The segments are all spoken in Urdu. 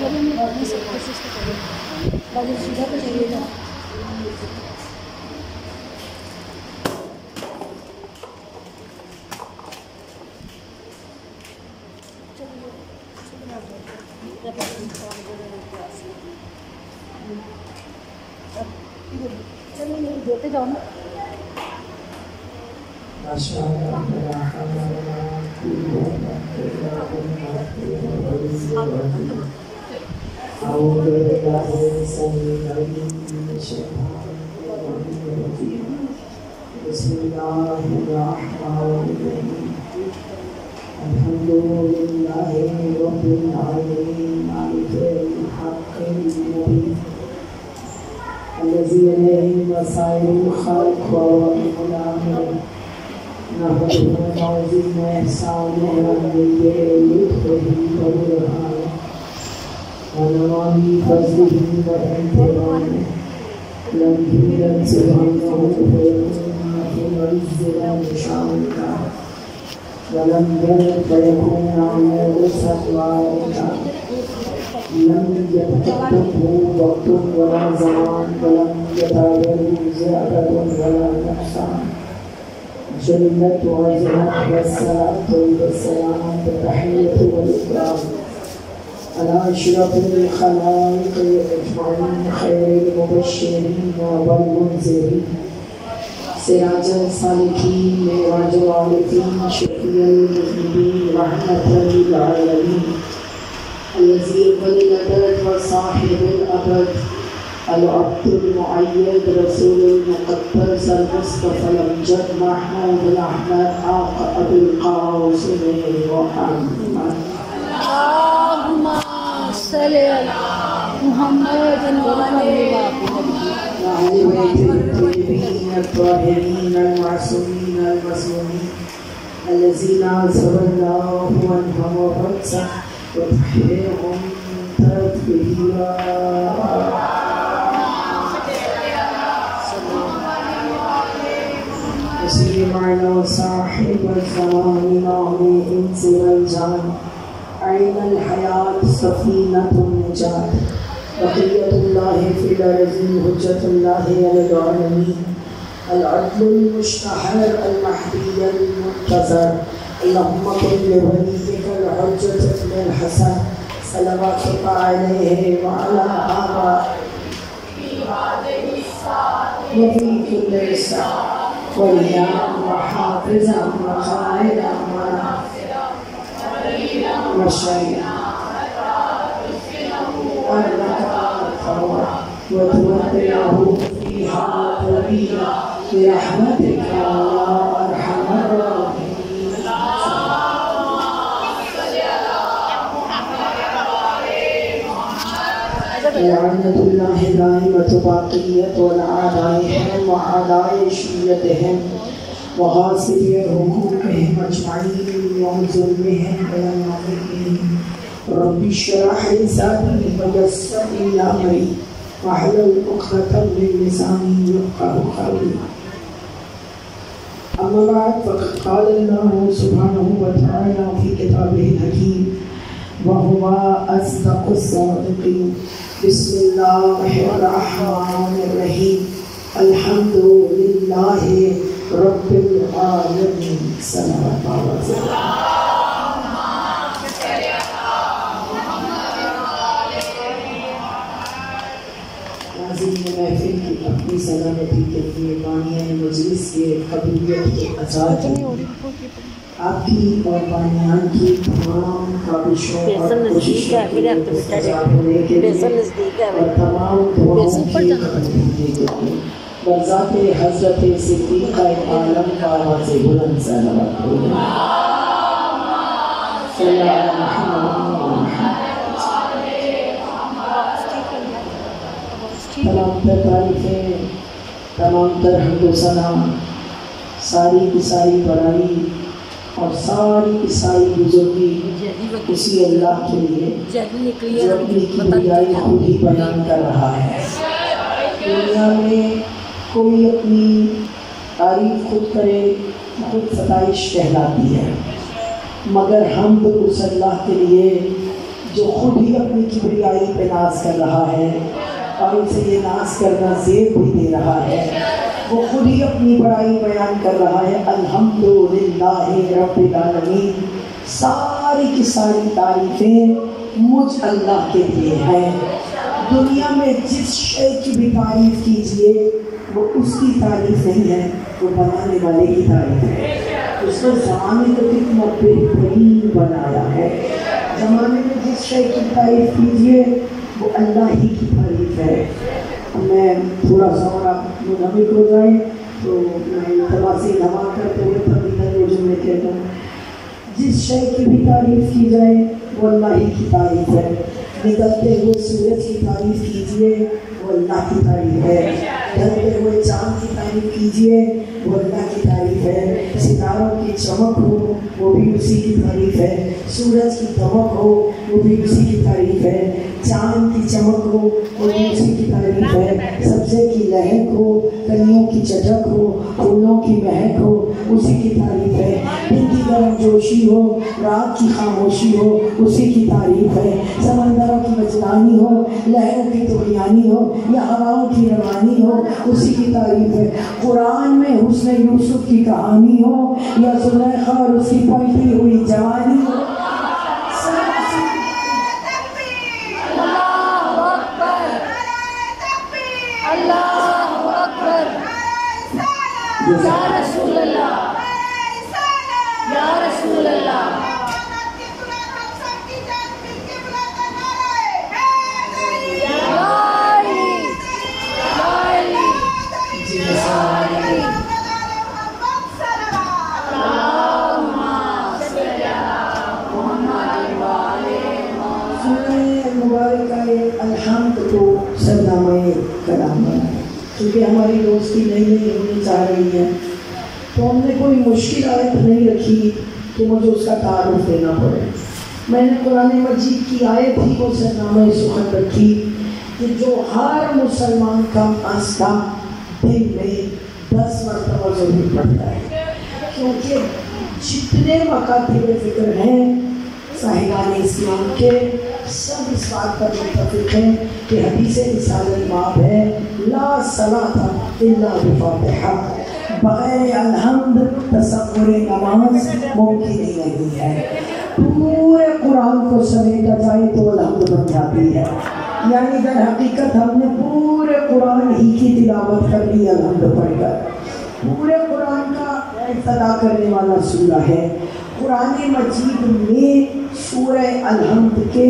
دیتے جاؤ نا. بسم اللہ الرحمن الرحیم الحمد للہ رب العالمین مالک الحق المبین الذي إليه مصائر الخلق والأمر نحمده ونعوذ إحسانه ومن لطفه وبرهانه ونوامي فضله وامتنانه لم يرد سبحانه فيكون في العز والشان ولم يرد فيكون عمود فتواه لم يتقدمه وقت ولا زمان ولم يتغير زيادة ولا نقصان جلت وعزلت والصلاة والسلام بالتحية والإكرام على أشرف الخلائق أجمعين خير المبشرين والمنذرين سراج السالكين معراج العارفين شفيع المذنبين رحمة للعالمين الذي ولد وصاحب الأبد العبد المؤيد رسول المقدس المصطفى الأمجد محمود الأحمد حق أبي القاسم محمد اللهم صل على محمد وعلى بيت الطيبين الطاهرين المعصومين المسلمين الذين عزم الله عنهم وبرزه وتحييهم تدبيرا وسلم على صاحب الزمان نعم الإنس والجان عين الحياة سفينة النجاة بقية الله في الأرض حجة الله على العالمين العدل المشتهر المهدي المنتظر اللهم كن لوليك الحجة ابن الحسن صلواتك عليه وعلى آبائه وفي كل ساعة وليا وحافظا وقائدا وشيئا وتودعه فيها طويلا برحمتك يا أرحم الراحمين. لعنة الله دائمة باقية والأعدائهم وأعداء شيعتهم وغاصبي حقوقهم أجمعين وظلمهم ويمنعهم رب اشرح لي صدري ويسر لي أمري واحلل عقدة من لساني يفقهوا قولي. أما بعد فقد قال الله سبحانه وتعالى في كتابه الحكيم وهو أصدق الصادقين. بسم الله الرحمن الرحيم الحمد لله رب العالمين. صلوات الله وسلم. محفل کی اپنی سلامتی کے لیے بانیان مجلس کے قبولیت کے عزاد آپ کی اور بانیان کی تمام کابشوں اور کوششوں کے سزاد ہونے کے لیے اور تمام دعاؤں کی قبول کے لیے برذات حضرت صدیقہ عالم کا آواز بلند صلوات صلی اللہ محمد تمام تر تعریفیں تمام تر حمد و ثنا ساری کی ساری بڑائی اور ساری کی ساری بزرگی اسی اللہ کے لیے جو اپنی کبریائی خود ہی بیان کر رہا ہے. دنیا میں کوئی اپنی تعریف خود کرے خود ستائش کہلاتی ہے، مگر حمد اس اللہ کے لیے جو خود ہی اپنی کبریائی پہ ناز کر رہا ہے اور اسے یہ ناز کرنا زیب بھی دے رہا ہے، وہ خود ہی اپنی بڑائی بیان کر رہا ہے، الحمدللہ رب العالمین، ساری کی ساری تعریفیں مجھ اللہ کے لیے ہیں۔ دنیا میں جس شے کی بھی تعریف کیجئے وہ اس کی تعریف نہیں ہے، وہ بنانے والے کی تعریف ہے۔ اس نے زمانے کو کتنا بہترین بنایا ہے۔ زمانے میں جس شے کی تعریف کیجئے وہ اللہ ہی کی تعریف ہے۔ میں تھوڑا سا اور آپ منہمک ہو جائیں تو میں تباسی نما کرتے ہوئے تقریباً وہ جملے کہتا ہوں، جس شے کی بھی تعریف کی جائے وہ اللہ ہی کی تعریف ہے۔ نکلتے ہوئے سورج کی تعریف کیجئے وہ اللہ کی تعریف ہے، ڈھلتے ہوئے چاند کی تعریف کیجئے وہ اللہ کی تعریف ہے، ستاروں کی چمک ہو وہ بھی اسی کی تعریف ہے، سورج کی دمک ہو وہ بھی اسی کی تعریف ہے، چاند کی چمک ہو وہ بھی اسی کی تعریف ہے، سبزے کی لہک ہو، کلیوں کی چٹک ہو، پھولوں کی مہک ہو اسی کی تعریف ہے، دن کی گرم جوشی ہو، رات کی خاموشی ہو اسی کی تعریف ہے، سمندروں کی مجلانی ہو، لہروں کی طغیانی ہو یا ہواؤں کی روانی ہو اسی کی تعریف ہے، قرآن میں حسن یوسف کی کہانی ہو یا زلیخا اور اس کی پلٹی ہوئی جوانی ہو، یا رسول اللہ یا رسول اللہ الحمد کو سرنامہ کلام بنایا، کیونکہ ہماری دوستی نئی نئی ہونی چاہ رہی ہے تو ہم نے کوئی مشکل آیت نہیں رکھی کہ مجھے اس کا تعارف دینا پڑے۔ میں نے قرآن مجید کی آیت ہی کو سرنامہ سخن رکھی کہ جو ہر مسلمان کا آستہ دل میں 10 مرتبہ ضرور پڑتا ہے، کیونکہ جتنے مکاتب فکر ہیں صاحبان اسلام کے سب اس بات پر متفق ہیں کہ حدیث رسالت باب ہے لا صلاۃ الا بفاتحہ، بغیر الحمد تصور نماز ممکن ہی نہیں ہے۔ پورے قرآن کو سمیٹا جائے تو الحمد بن جاتی ہے، یعنی در حقیقت ہم نے پورے قرآن ہی کی تلاوت کر لی الحمد پڑھ کر۔ پورے قرآن کا ابتدا کرنے والا سورہ ہے۔ قرآن مجید میں سورہ الحمد کے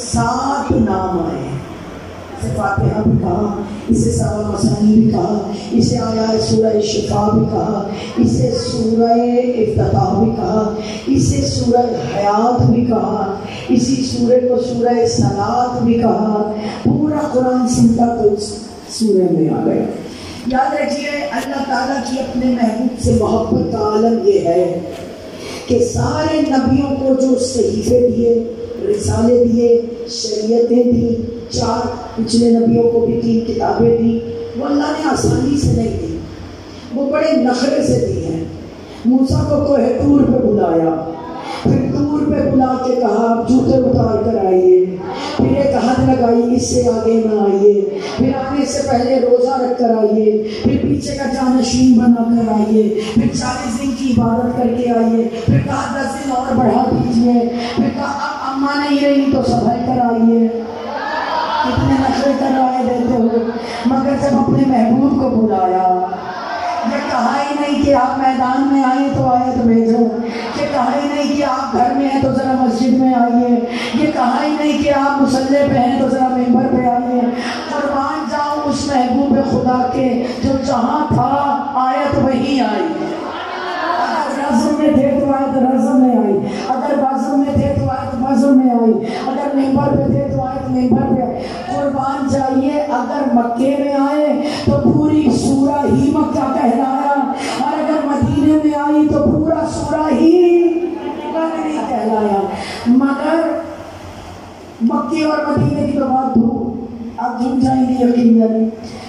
7 نام آئے ہیں، اسے فاتحہ بھی کہا، اسے سبع مثانی بھی کہا، اسے آیات سورہ شفا بھی کہا، اسے سورہ افتتاح بھی کہا، اسے سورہ حیات بھی کہا، اسی سورہ کو سورہ صلاۃ بھی کہا۔ پورا قرآن سمٹا تو اس سورہ میں آ گیا۔ یاد رکھیے اللہ تعالیٰ کی اپنے محبوب سے محبت کا عالم یہ ہے کہ سارے نبیوں کو جو صحیفے دیے، رسالے دیے، شریعتیں دی، 4 پچھلے نبیوں کو بھی 3 کتابیں دی، وہ اللہ نے آسانی سے نہیں دی، وہ بڑے نخرے سے دی ہیں۔ موسیٰ کو کوہ طور پہ بلایا، پھر طور پہ بلا کے کہا آپ جوتے اتار کر آئیے، پھر ایک حد لگائی اس سے آگے نہ آئیے، پھر آنے سے پہلے روزہ رکھ کر آئیے، پھر پیچھے کا جانشین بنا کر آئیے، پھر 40 دن کی عبادت کر کے آئیے، پھر کہا 10 دن اور بڑھا دیجیے، پھر کہا اب اماں نہیں رہی تو سنبھل کر آئیے۔ کتنے نخرے کر آئے دیتے ہو، مگر جب اپنے محبوب کو بلایا، یہ کہا ہی نہیں کہ آپ میدان میں آئیں تو آیت بھیجو، یہ کہا ہی نہیں کہ آپ گھر میں ہیں تو ذرا مسجد میں آئیے، یہ کہا ہی نہیں کہ آپ مصلی پہ ہیں تو ذرا ممبر پہ آئیے۔ قربان جاؤں اس محبوب خدا کے جو جہاں تھا آیت وہی آئی، اگر رزم میں تھے تو آیت رزم میں آئی، اگر بازم میں تھے تو آیت بازم میں آئی، اگر ممبر پہ تھے تو آیت ممبر پہ آئی۔ قربان جائیے اگر مکے میں آئے تو پوری سورہ ہی مکہ کہلایا، اور اگر مدینے میں آئی تو پورا سورہ ہی مدینہ کہلایا۔ مگر مکے اور مدینے کی تو بات دور، آپ جھوم جائیں گے یقیناً۔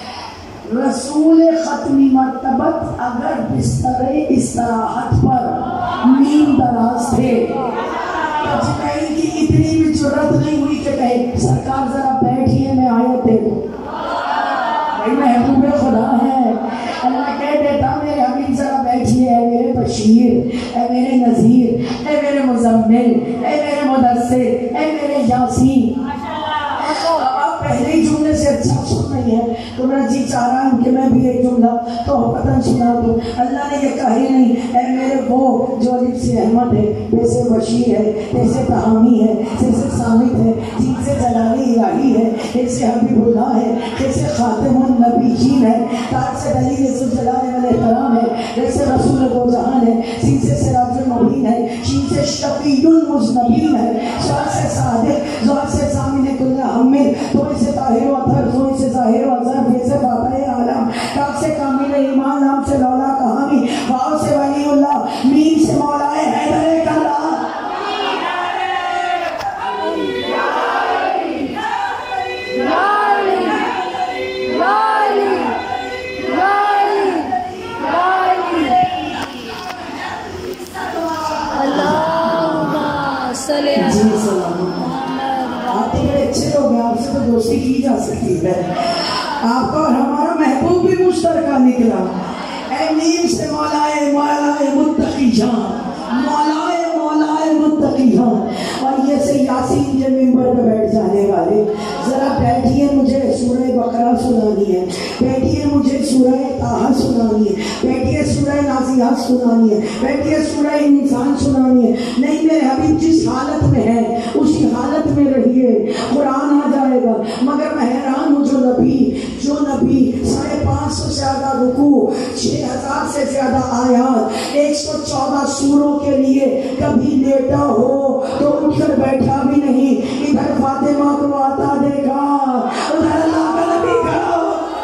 رسول ختمی مرتبت اگر بستر استراحت پر نیم دراز تھے، اجمعین کی اتنی بھی ضرورت نہیں ہوئی کہ کہے سرکار ذرا بیٹھیے میں آیت دے دوں. بھائی محبوب خدا ہے. اللہ کہہ دیتا میرے حبیب ذرا بیٹھیے، اے میرے بشیر، اے میرے نذیر، اے میرے مزمل، اے میرے مدثر، اے میرے یاسین. آپ پہلے ہی جملے سے اچھا سن رہی ہے تو میرا جی چاہ رہا ہے کہ میں بھی ایک جملہ تو پتن سنا دوں. اللہ نے یہ کہا ہی نہیں اے میرے وہ جو علیف سے احمد ہے، جیسے بشیر ہے، جیسے تحامی ہے، جیسے سامت ہے، جن سے جلالی الہی ہے، جیسے حبیب اللہ ہے، جیسے خاتم النبیین ہے، تاج سے دلیل ذوالجلال والاحترام ہے، جیسے رسول دو جہان ہے، جن سے سراج المبین ہے، جن سے شفیع المذنبین ہے، سوال سے صادق، زوال سے سامن کل حمد، تو اسے طاہر و اطہر، تو اسے ظاہر و ظرف، جیسے فاتح عالم، کاف سے کامل ایمان، نام سے لولا کہانی، واو سے ولی اللہ، میم سے مولا حیدر کلا. جی سلام. آپ تو بڑے اچھے لوگ ہیں، آپ سے تو دوستی کی جا سکتی ہے. آپ کا اور ہمارا محبوب بھی مشترکہ نکلا. اے میم سے مولائے مولائے متقی جان، مولائے مولائے متقی جان. اور یہ سے یاسین کے ممبر پہ بیٹھ جانے والے ذرا بیٹھیے، مجھے سورہ بقرہ سنانی ہے، بیٹھیے مجھے سورہ طٰہٰ سنانی ہے، بیٹھیے سورہ نازعات سنانی ہے، بیٹھیے سورہ انسان سنانی ہے. نہیں میرے حبیب جس حالت میں ہے اسی حالت میں رہیے، قرآن آ جائے گا. مگر میں حیران ہوں جو نبی 550 سے زیادہ رکوع، 6000 سے زیادہ آیات، 114 سوروں کے لیے کبھی لیٹا ہو تو اٹھ کر بیٹھا بھی نہیں. ادھر فاطمہ کو آتا دیکھا، ادھر اللہ کا نبی کھڑا.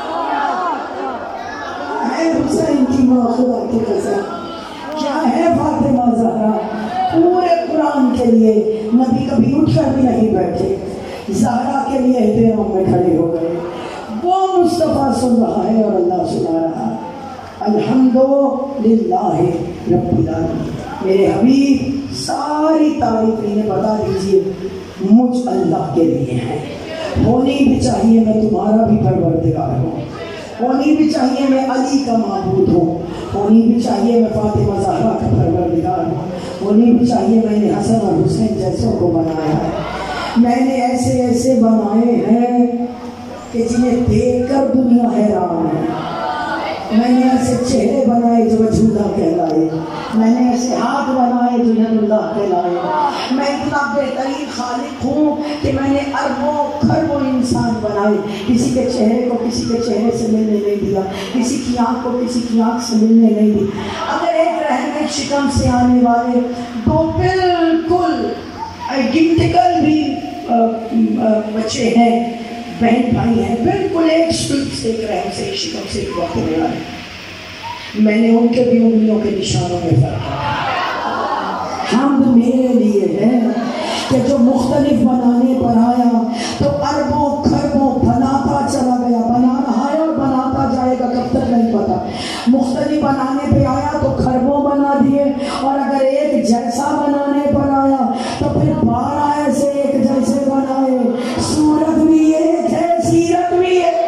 اے حسین کی ماں خدا کی قسم، کیا ہے فاطمہ زہرا. پورے قرآن کے لیے نبی کبھی اٹھ کر بھی نہیں بیٹھے، زہرا کے لیے احترام میں کھڑے ہو گئے. وہ مصطفیٰ سن رہا ہے اور اللہ سنا رہا ہے. الحمدللہ رب العالمین. میرے حبیب ساری تعریف انہیں بتا دیجئے مجھ اللہ کے لیے ہے. ہونی بھی چاہیے میں تمہارا بھی پروردگار ہوں، ہونی بھی چاہیے میں علی کا معبود ہوں، ہونی بھی چاہیے میں فاطمہ زہرا کا پروردگار ہوں، ہونی بھی چاہیے میں نے حسن اور حسین جیسوں کو بنایا ہے. میں نے ایسے ایسے بنائے ہیں کہ جنہیں دیکھ کر دنیا حیران ہے. میں نے ایسے چہرے بنائے جو وجودہ کہلائے، میں نے ایسے ہاتھ بنائے جو ید اللہ کہلائے. میں اتنا بہترین خالق ہوں کہ میں نے اربوں کھربوں انسان بنائے، کسی کے چہرے کو کسی کے چہرے سے ملنے نہیں دیا، کسی کی آنکھ کو کسی کی آنکھ سے ملنے نہیں دی. اگر ایک رحم شکم سے آنے والے دو بالکل آئیڈینٹیکل بھی بچے ہیں، بہن بھائی ہیں، بالکل ایک سلپ سے ایک رحم سے ایک شکم سے ایک واقع میں آئے، میں نے ان کے بھی انگلیوں کے نشانوں میں فرق کیا. حمد میرے لیے ہے کہ جو مختلف بنانے پر آیا تو اربوں کھربوں بناتا چلا گیا. بنا رہا ہے اور بناتا جائے گا، کب تک نہیں پتا. مختلف بنانے پہ آیا تو کھربوں بنا دیے، اور اگر ایک جیسا بنانے پر آیا تو پھر 12 ایسے ایک جیسے بنائے. صورت بھی ایک ہے، سیرت بھی ہے.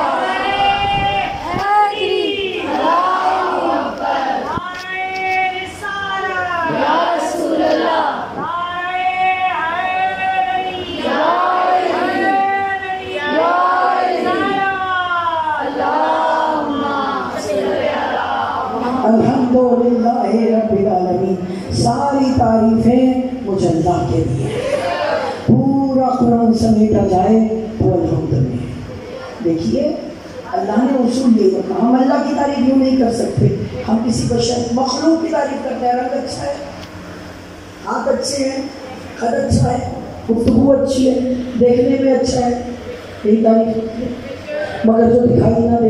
الحمدللہ رب العالمین. ساری تعریفیں مجھ اللہ کے لیے. پورا قرآن سمیٹا جائے تو الحمدللہ. دیکھیے اللہ نے اصول یہ رکھا. ہم اللہ کی تعریف یوں نہیں کر سکتے، ہم کسی بشر مخلوق کی تعریف کرتے ہیں. رنگ اچھا ہے، ہاتھ اچھے ہیں، خط اچھا ہے، گفتگو اچھی ہے، دیکھنے میں اچھا ہے، یہی تعریف ہوتی ہے. مگر جو دکھائی نہ دے،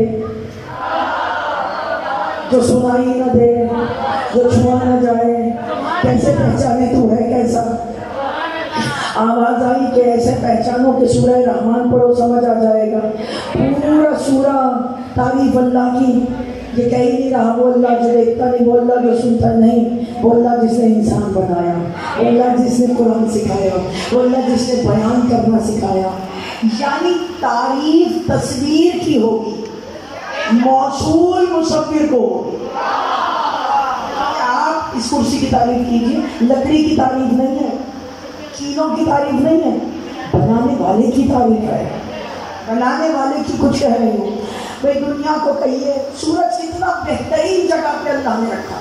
جو سنائی نہ دے، جو چھوا نہ جائے، کیسے پہچانے تو ہے کیسا. آواز آئی کہ ایسے پہچانو کہ سورہ رحمان پڑھو سمجھ آ جائے گا. پورا سورہ تعریف اللہ کی یہ کہہ ہی نہیں رہا وہ اللہ جو دیکھتا نہیں، وہ اللہ جو سنتا نہیں، وہ اللہ جس نے انسان بنایا، وہ اللہ جس نے قرآن سکھایا، وہ اللہ جس نے بیان کرنا سکھایا۔ یعنی تعریف تصویر کی ہوگی، موصول مصور کو ہوگی۔ آپ اس کرسی کی تعریف کیجئے، لکڑی کی تعریف نہیں ہے، چینوں کی تعریف نہیں ہے، بنانے والے کی تعریف ہے۔ بنانے والے کی کچھ کہہ رہے ہو بھئی دنیا کو کہیے سورج کتنا بہترین جگہ پہ اللہ نے رکھا،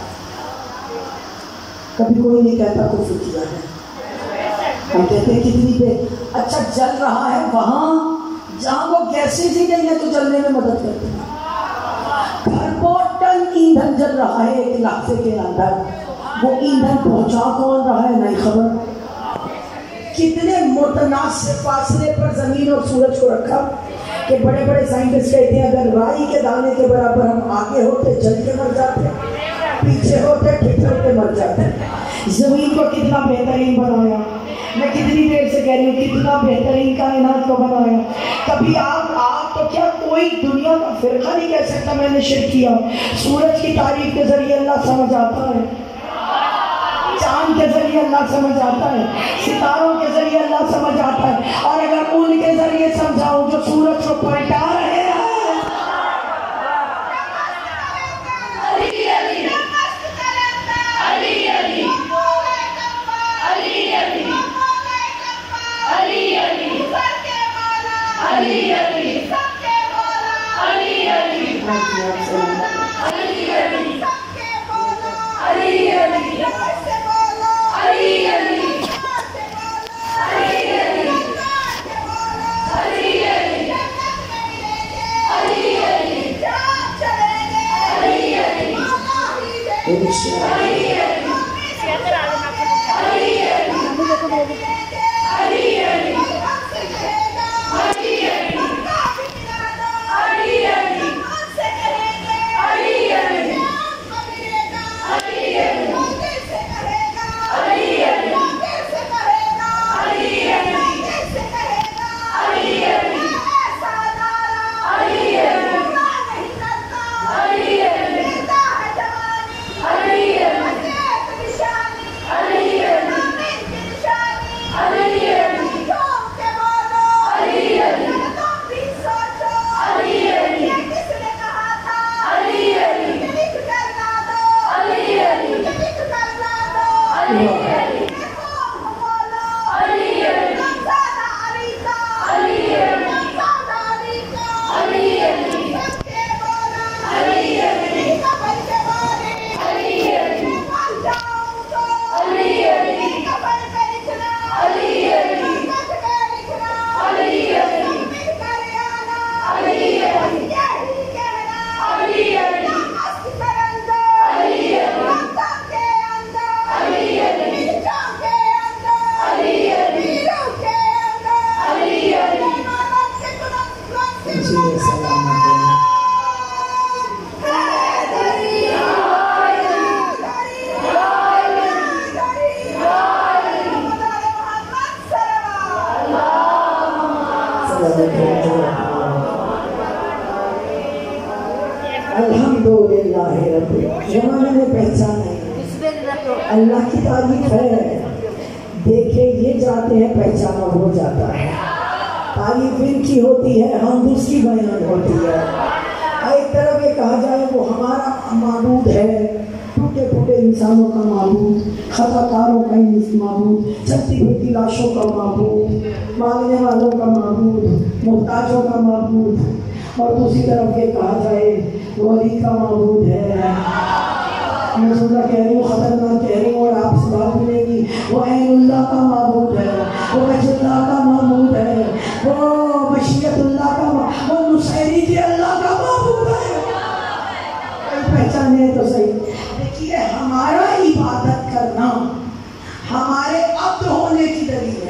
کبھی کوئی نہیں کہتا کفر کیا ہے، ہم کہتے ہیں کتنی اچھا جل رہا ہے وہاں جہاں وہ گیسز ہی نہیں ہے تو جلنے میں مدد کرتے ہیں۔ گھر بوٹل ایندھن جل رہا ہے ایک علاقے کے اندر، وہ ایندھن پہنچا کون رہا ہے نہیں خبر۔ کتنے متناسب فاصلے پر زمین اور سورج کو رکھا کہ بڑے بڑے سائنٹسٹ کہتے ہیں اگر رائی کے دانے کے برابر ہم آگے ہوتے جل کے مر جاتے، پیچھے ہوتے ٹھٹر کے مر جاتے۔ زمین کو کتنا بہترین بنایا، میں کتنی دیر سے کہہ رہی ہوں کتنا بہترین کائنات کو بنایا۔ کبھی آپ تو کیا کوئی دنیا کا فرقہ نہیں کہہ سکتا میں نے شرک کیا۔ سورج کی تعریف کے ذریعے اللہ سمجھ آتا ہے، چاند کے ذریعے اللہ سمجھ آتا ہے، ستاروں کے ذریعے اللہ سمجھ آتا ہے، اور اگر ان کے ذریعے سمجھاؤں جو سورج کو پلٹا رہے ہیں الحمدللہ رب زمانے میں پہچان ہے اللہ کی تعریف ہے۔ دیکھے یہ جاتے ہیں پہچانا ہو جاتا ہے، تعریف ان کی ہوتی ہے ہم اس کی بیان ہوتی ہے۔ ایک طرف یہ کہا جائے وہ ہمارا معبود ہے، ٹوٹے پھوٹے انسانوں کا معبود، خطا کاروں کا معبود، چلتی پھرتی لاشوں کا معبود، مانگنے والوں کا معبود، محتاجوں کا معبود، اور دوسری طرف یہ کہا جائے وہ علی کا معبود ہے۔ میں سننا کہہ رہی ہوں، خطرناک کہہ رہی ہوں اور آپ سے بات ملے گی، وہ عین اللہ کا معبود ہے، وہ وجہ اللہ کا معبود ہے، وہ مشیت اللہ کا، وہ نصیری کے اللہ کا معبود ہے۔ پہچانے تو صحیح۔ دیکھیے ہمارا عبادت کرنا ہمارے عبد ہونے کی دلیل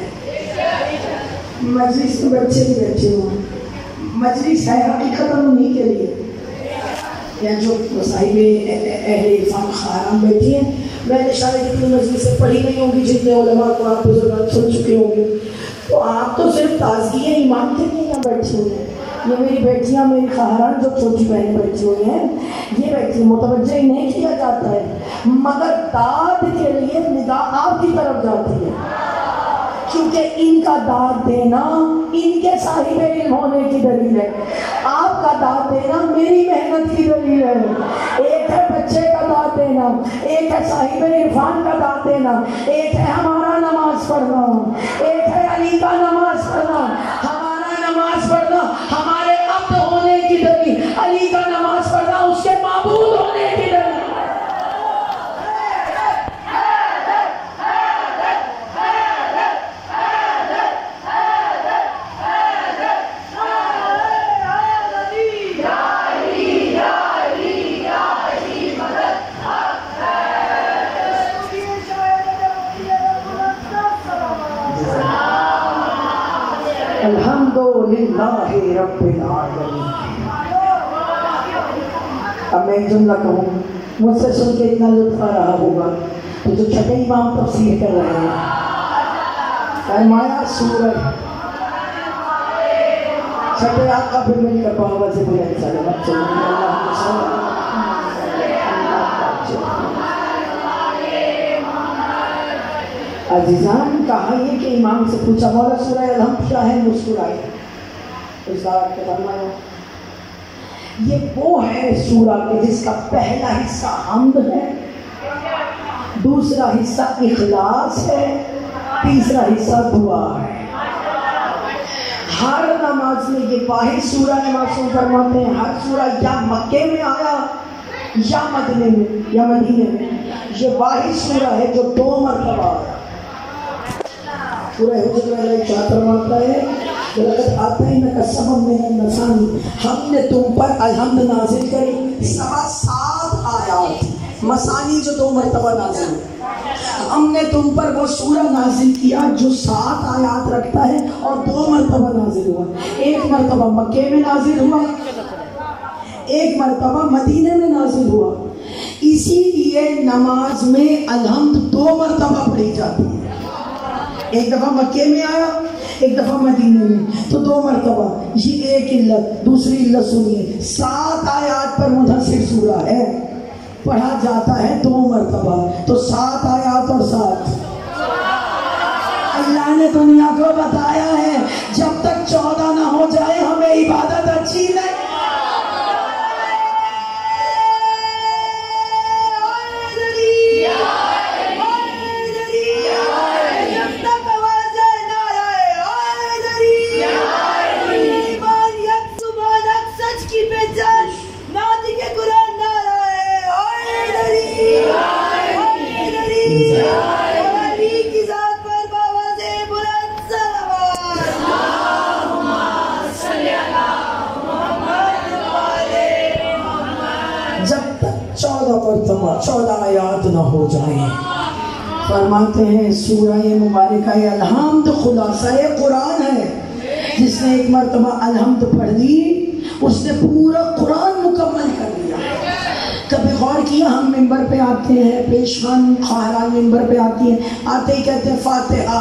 ہے۔ مجلس میں بچے بھی بیٹھے ہوئے، مجلس ہے حقیقت انہیں کے لیے، یا جو صاحب اہل عرفان خاران بیٹھی ہیں، میں نے شاید اتنی مجلس سے پڑھی نہیں ہوگی جتنے علماء کو آپ بزرگان سن چکے ہوں گے، تو آپ تو صرف تازگی ایمان کے لیے یہاں بیٹھے ہوئے ہیں، یہ میری بیٹیاں، میری خواہران جو چھوٹی بہنیں بیٹھی ہوئی ہیں، یہ بیٹی متوجہ ہی نہیں کیا جاتا ہے، مگر داد کے لیے نگاہ آپ کی طرف جاتی ہے، کیونکہ ان کا داد دینا ان کے صاحب علم ہونے کی دلیل ہے، آپ کا داد دینا میری محنت کی دلیل ہے۔ ایک ہے بچے کا داد دینا، ایک ہے صاحب عرفان کا داد دینا، ایک ہے ہمارا نماز پڑھنا، ایک ہے علی کا نماز پڑھنا۔ ہمارا نماز پڑھنا ہمارے عبد ہونے کی دلیل، علی کا نماز پڑھنا اس کے معبود ہونے کی دلیل۔ الحمدللہ رب العالمین۔ اب میں ایک جملہ کہوں، مجھ سے سن کے اتنا لطف آ رہا ہوگا تو جو چھٹے امام تفسیر کر رہے ہیں، فرمایا سورج چھٹے آقا پھر مل کر بابا سے بلند سلامت عزیزان۔ کہا یہ کہ امام سے پوچھا مولا سورہ الحمد کیا ہے؟ مسکرائے۔ اس آیت کے فرمایا یہ وہ ہے سورہ کہ جس کا پہلا حصہ حمد ہے، دوسرا حصہ اخلاص ہے، تیسرا حصہ دعا ہے۔ ہر نماز میں یہ واحد سورہ معصوم فرماتے ہیں، ہر سورہ یا مکے میں آیا یا مدینے میں، یہ واحد سورہ ہے جو 2 مرتبہ آیا۔ سورہ حجر میں اللہ ارشاد فرماتا ہے لقد آتیناک سبعا من المثانی، ہم نے تم پر الحمد نازل کری 7 آیات، مثانی جو 2 مرتبہ نازل ہوئی۔ ہم نے تم پر وہ سورہ نازل کیا جو 7 آیات رکھتا ہے اور 2 مرتبہ نازل ہوا، ایک مرتبہ مکے میں نازل ہوا، ایک مرتبہ مدینے میں نازل ہوا۔ اسی لیے نماز میں الحمد 2 مرتبہ پڑھی جاتی ہے، ایک دفعہ مکے میں آیا، ایک دفعہ مدینے میں، تو 2 مرتبہ۔ یہ ایک علت۔ دوسری علت سنیے، 7 آیات پر مدثر سورہ ہے، پڑھا جاتا ہے 2 مرتبہ، تو 7 آیات اور 7۔ اللہ نے دنیا کو بتایا ہے جب تک 14 نہ ہو جائے ہمیں عبادت اچھی نہیں۔ جب تک 14 آیات نہ ہو جائیں، فرماتے ہیں سورہ مبارکہ الحمد خلاصہ قرآن ہے۔ جس نے ایک مرتبہ الحمد پڑھ لی اس نے پورا قرآن مکمل کر لیا۔ کبھی غور کیا ہم ممبر پہ آتے ہیں، پیشوان خواہران ممبر پہ آتی ہیں، آتے ہی کہتے ہیں فاتحہ۔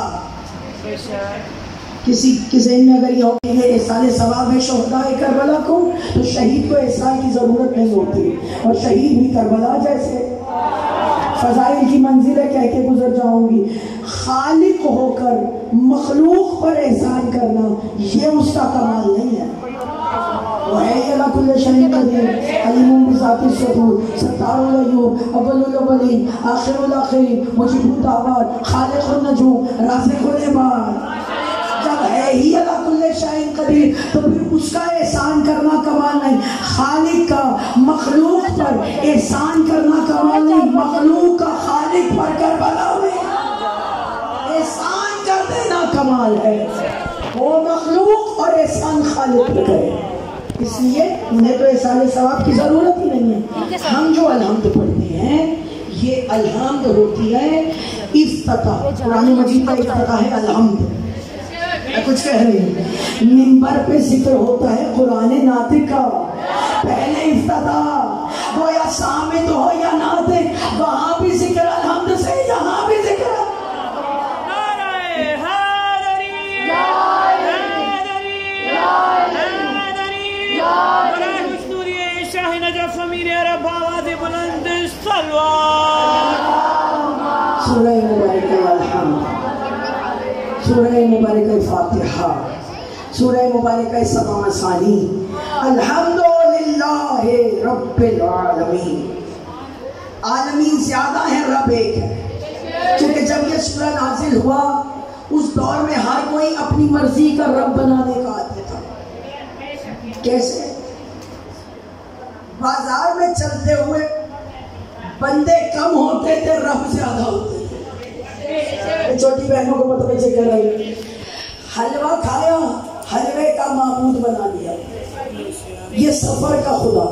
کسی کے ذہن میں اگر یہ ہو کہ یہ احسان ثواب ہے شہدائے کربلا کو، تو شہید کو احسان کی ضرورت نہیں ہوتی، اور شہید بھی کربلا جیسے فضائل کی منزلیں کہہ کے گزر جاؤں گی۔ خالق ہو کر مخلوق پر احسان کرنا یہ اس کا کمال نہیں ہے۔ وہ ہے علی کل شیء قدیر، علیم بذات الصدور، ستار الغیوب، اول الاولین، آخر الاخرین، مجیب الدعوات، خالق النجوم، رازق العباد۔ جب ہے ہی علی کل شیء قدیر تو پھر اس کا احسان کرنا کمال نہیں، خالق کا مخلوق پر احسان کرنا کمال نہیں، مخلوق کا خالق پر کربلا میں احسان کر دینا کمال ہے۔ وہ مخلوق اور احسان خالق پہ کرے، اس لیے انہیں تو احسان ثواب کی ضرورت ہی نہیں ہے۔ ہم جو الحمد پڑھتے ہیں یہ الحمد ہوتی ہے افتتاح، قرآن مجید کا افتتاح ہے الحمد۔ میں کچھ کہہ رہی ہوں، منبر پہ ذکر ہوتا ہے قرآن ناطق کا، پہلے افتتاح، وہ یا سامت ہو یا ناطق، وہاں بھی ذکر الحمد سے، یہاں بھی ذکر سورہ مبارکہ الحمد، سورہ مبارکہ فاتحہ، سورہ مبارکہ سبع مثانی، الحمدللہ رب العالمین۔ عالمین زیادہ ہیں، رب ایک ہے، کیونکہ جب یہ سورہ نازل ہوا اس دور میں ہر کوئی اپنی مرضی کا رب بنانے کا عادی تھا۔ کیسے؟ بازار میں چلتے ہوئے بندے کم ہوتے تھے، رب زیادہ ہوتے تھے۔ چھوٹی بہنوں کو متوجہ کر رہی، حلوہ کھایا، حلوے کا معبود بنا لیا، یہ سفر کا خدا،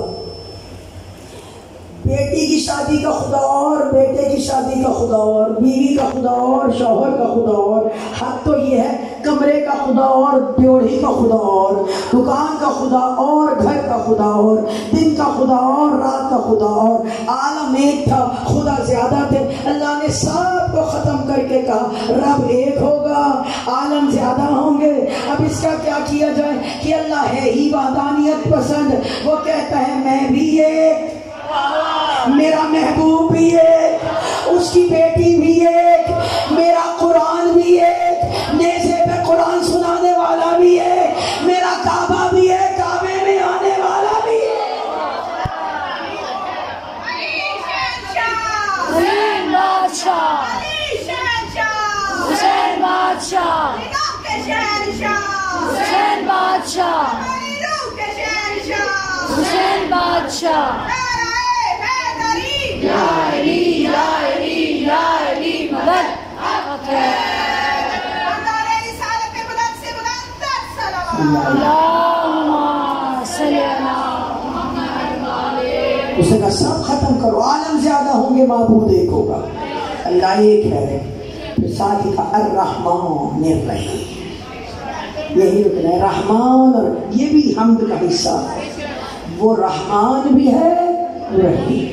بیٹی کی شادی کا خدا اور بیٹے کی شادی کا خدا اور بیوی کا خدا اور شوہر کا خدا اور حد تو یہ ہے کمرے کا خدا اور ڈیوڑھی کا خدا اور دکان کا خدا اور گھر کا خدا اور دن کا خدا اور رات کا خدا اور عالم ایک تھا، خدا زیادہ تھے۔ اللہ نے سب کو ختم کر کے کہا رب ایک ہوگا، عالم زیادہ ہوں گے۔ اب اس کا کیا کیا جائے کہ اللہ ہے ہی وحدانیت پسند، وہ کہتا ہے میں بھی ایک، میرا محبوب بھی ایک، اس کی بیٹی بھی ایک، میرا قرآن بھی ایک، نیزے پہ قرآن سنانے والا بھی ایک، میرا کعبہ بھی ہے، کعبے میں آنے والا بھی ہے۔ حسین بادشاہ، حسین بادشاہ، حسین بادشاہ، حسین بادشاہ، یا علی یا علی یا علی مدد۔ اللہم صلی اللہ، اسے کہا سب ختم کرو، عالم زیادہ ہوں گے، معبود ایک ہوگا، اللہ ایک ہے۔ پھر ساتھ ہی کہا الرحمن الرحیم، یہی رکن ہے رحمان، اور یہ بھی حمد کا حصہ ہے، وہ رحمان بھی ہے رحیم۔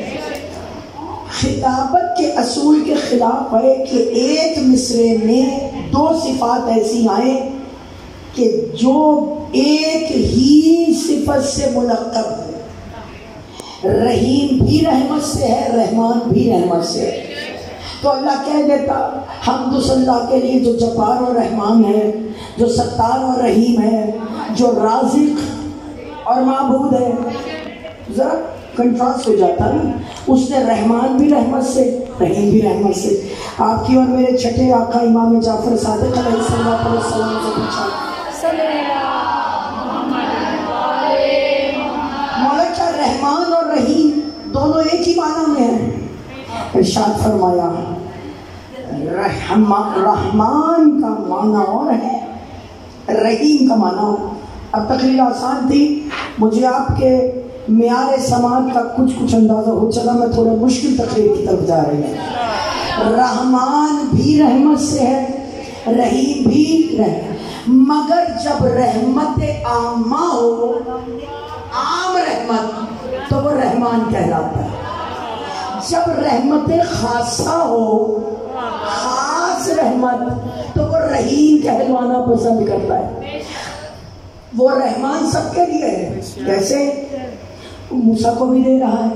خطابت کے اصول کے خلاف ہے کہ ایک مصرے میں دو صفات ایسی آئیں کہ جو ایک ہی صفت سے ملقب ہے، رحیم بھی رحمت سے ہے، رحمان بھی رحمت سے ہے۔ تو اللہ کہہ دیتا حمد اللہ کے لیے جو جبار و رحمان ہے، جو ستار و رحیم ہے، جو رازق اور معبود ہے، ذرا کنٹراسٹ ہو جاتا نا، اس نے رحمان بھی رحمت سے، رحیم بھی رحمت سے۔ آپ کی اور میرے چھٹے آقا امام جعفر صادق علیہ السلام سے پوچھا مولا کیا رحمان اور رحیم دونوں ایک ہی معنی میں ہیں؟ ارشاد فرمایا رحمان کا معنی اور ہے، رحیم کا معنی۔ اب تقریر آسان تھی، مجھے آپ کے معیار سماعت کا کچھ اندازہ ہو چلا، میں تھوڑا مشکل تقریر کی طرف جا رہی ہوں۔ رحمان بھی رحمت سے ہے، رحیم بھی رحمت، مگر جب رحمت عامہ ہو، عام رحمت، تو وہ رحمان کہلاتا ہے۔ جب رحمت خاصہ ہو، خاص رحمت، تو وہ رحیم کہلوانا پسند کرتا ہے۔ وہ رحمان سب کے لیے ہے، جیسے موسیٰ کو بھی دے رہا ہے،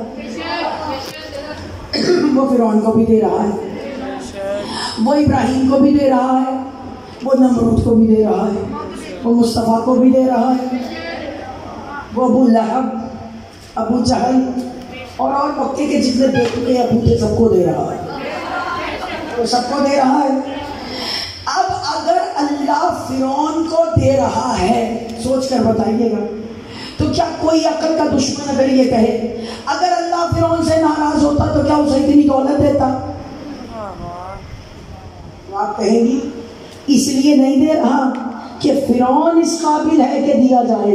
وہ فرعون کو بھی دے رہا ہے، وہ ابراہیم کو بھی دے رہا ہے، وہ نمرود کو بھی دے رہا ہے، وہ مصطفیٰ کو بھی دے رہا ہے، وہ ابو لہب، ابو جہل اور مکے کے جتنے بیٹے ابو تھے سب کو دے رہا ہے، وہ سب کو دے رہا ہے۔ اب اگر اللہ فرعون کو دے رہا ہے، سوچ کر بتائیے گا، تو کیا کوئی عقل کا دشمن اگر یہ کہے اگر اللہ فرعون سے ناراض ہوتا تو کیا اسے اتنی دولت دیتا؟ تو آپ کہیں گی اس لیے نہیں دے رہا کہ فرعون اس قابل ہے کہ دیا جائے،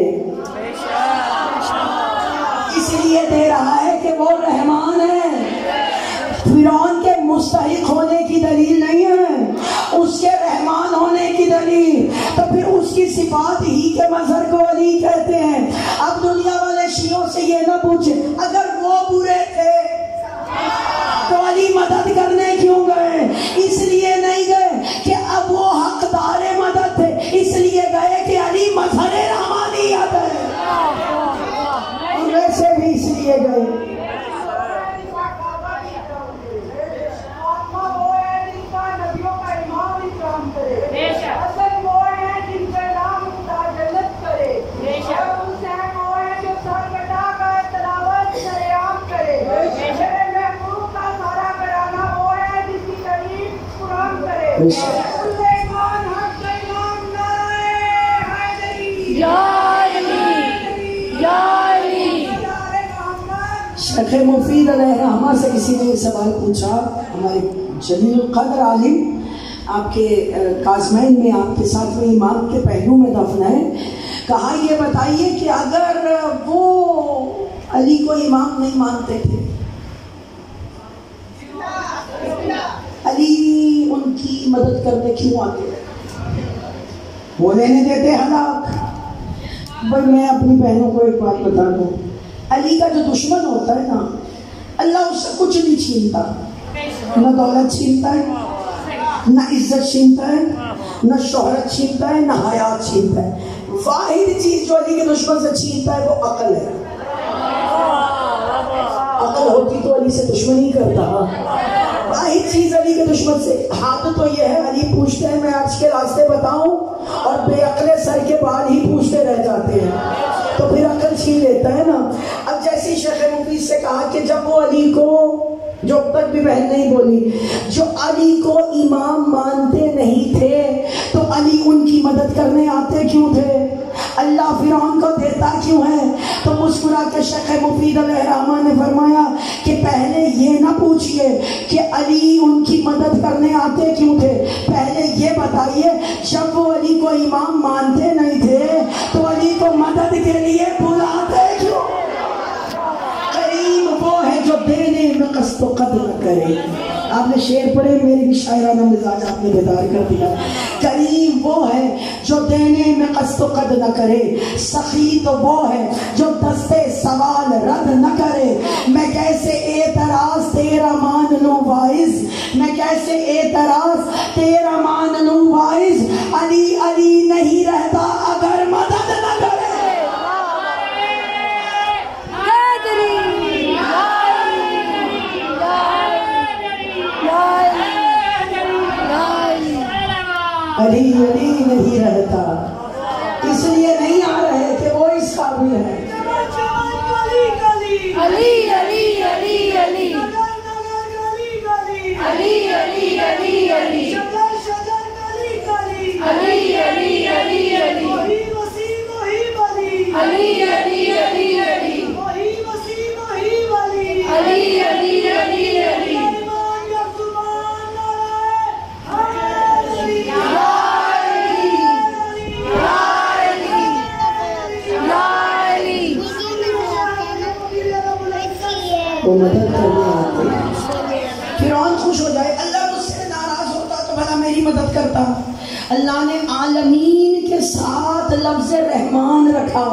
اس لیے دے رہا ہے کہ وہ رحمان ہے۔ فرعون کے مستحق ہونے کی دلیل نہیں ہے، اس کے رحمان ہونے کی دلیل، تو پھر اس کی صفات ہی کے مظہر کو ولی کہتے ہیں۔ اب دنیا والے شیعوں سے یہ نہ پوچھیں اگر وہ برے تھے تو علی مدد کرنے کیوں گئے؟ اس لیے نہیں گئے کہ اب وہ حقدار مدد تھے، اس لیے گئے کہ علی مظہر رحمانیت ہے، اور ویسے بھی اس لیے گئے بے شک شیخ مفید علیہ الرحمہ سے کسی نے یہ سوال پوچھا، ہمارے جلیل القدر عالم آپ کے کاظمین میں آپ کے ساتویں امام کے پہلو میں دفن ہے، کہا یہ بتائیے کہ اگر وہ علی کو امام نہیں مانتے تھے، علی ان کی مدد کرنے کیوں آتے؟ وہ لینے دیتے ہلاک؟ بھائی میں اپنی بہنوں کو ایک بات بتا دوں، علی کا جو دشمن ہوتا ہے نا، اللہ اس سے کچھ نہیں چھینتا، نہ دولت چھینتا ہے، نہ عزت چھینتا ہے، نہ شہرت چھینتا ہے، نہ حیات چھینتا ہے۔ واحد چیز جو علی کے دشمن سے چھینتا ہے وہ عقل ہے۔ عقل ہوتی تو علی سے دشمنی کرتا۔ واحد چیز علی کے دشمن سے، حد تو یہ ہے علی پوچھتے ہیں میں آج کے راستے بتاؤں، اور بے عقلے سر کے بال ہی پوچھتے رہ جاتے ہیں، تو پھر عقل چھین لیتا ہے نا۔ اب جیسے شیخ مفید سے کہا کہ جب وہ علی کو، جو اب تک بھی بہن نہیں بولی، جو علی کو امام مانتے نہیں تھے تو علی ان کی مدد کرنے آتے کیوں تھے؟ اللہ فرعون کو دیتا کیوں ہے؟ تو مسکرا کے شیخ مفید علیہ الرحمہ نے فرمایا کہ پہلے یہ نہ پوچھئے کہ علی ان کی مدد کرنے آتے کیوں تھے، پہلے یہ بتائیے جب وہ علی کو امام مانتے نہیں تھے تو علی کو مدد کے لیے بلاتے کیوں؟ کریم وہ ہے جو دینے میں قصد و قدر نہ کرے۔ آپ نے شعر پڑھے، میری بھی شاعرانہ مزاج آپ نے بیدار کر دیا۔ کریم وہ ہے جو دینے میں قصد و قدر نہ کرے، سخی تو وہ ہے جو دستے سوال رد نہ کرے۔ میں کیسے اعتراض تیرا مان لوں واعظ، میں کیسے اعتراض تیرا مان لوں واعظ، علی علی نہیں رہتا اگر مدد نہ کرے۔ علی علی نہیں رہتا، اس لیے نہیں آ رہے کہ وہ اس قابل ہے۔ علی علی علی علی علی علی علی علی علی علی وہ مدد کرنے آتے۔ فرعون خوش ہو جائے، اللہ مجھ سے ناراض ہوتا تو بھلا میری مدد کرتا۔ اللہ نے عالمین کے ساتھ لفظ رحمان رکھا،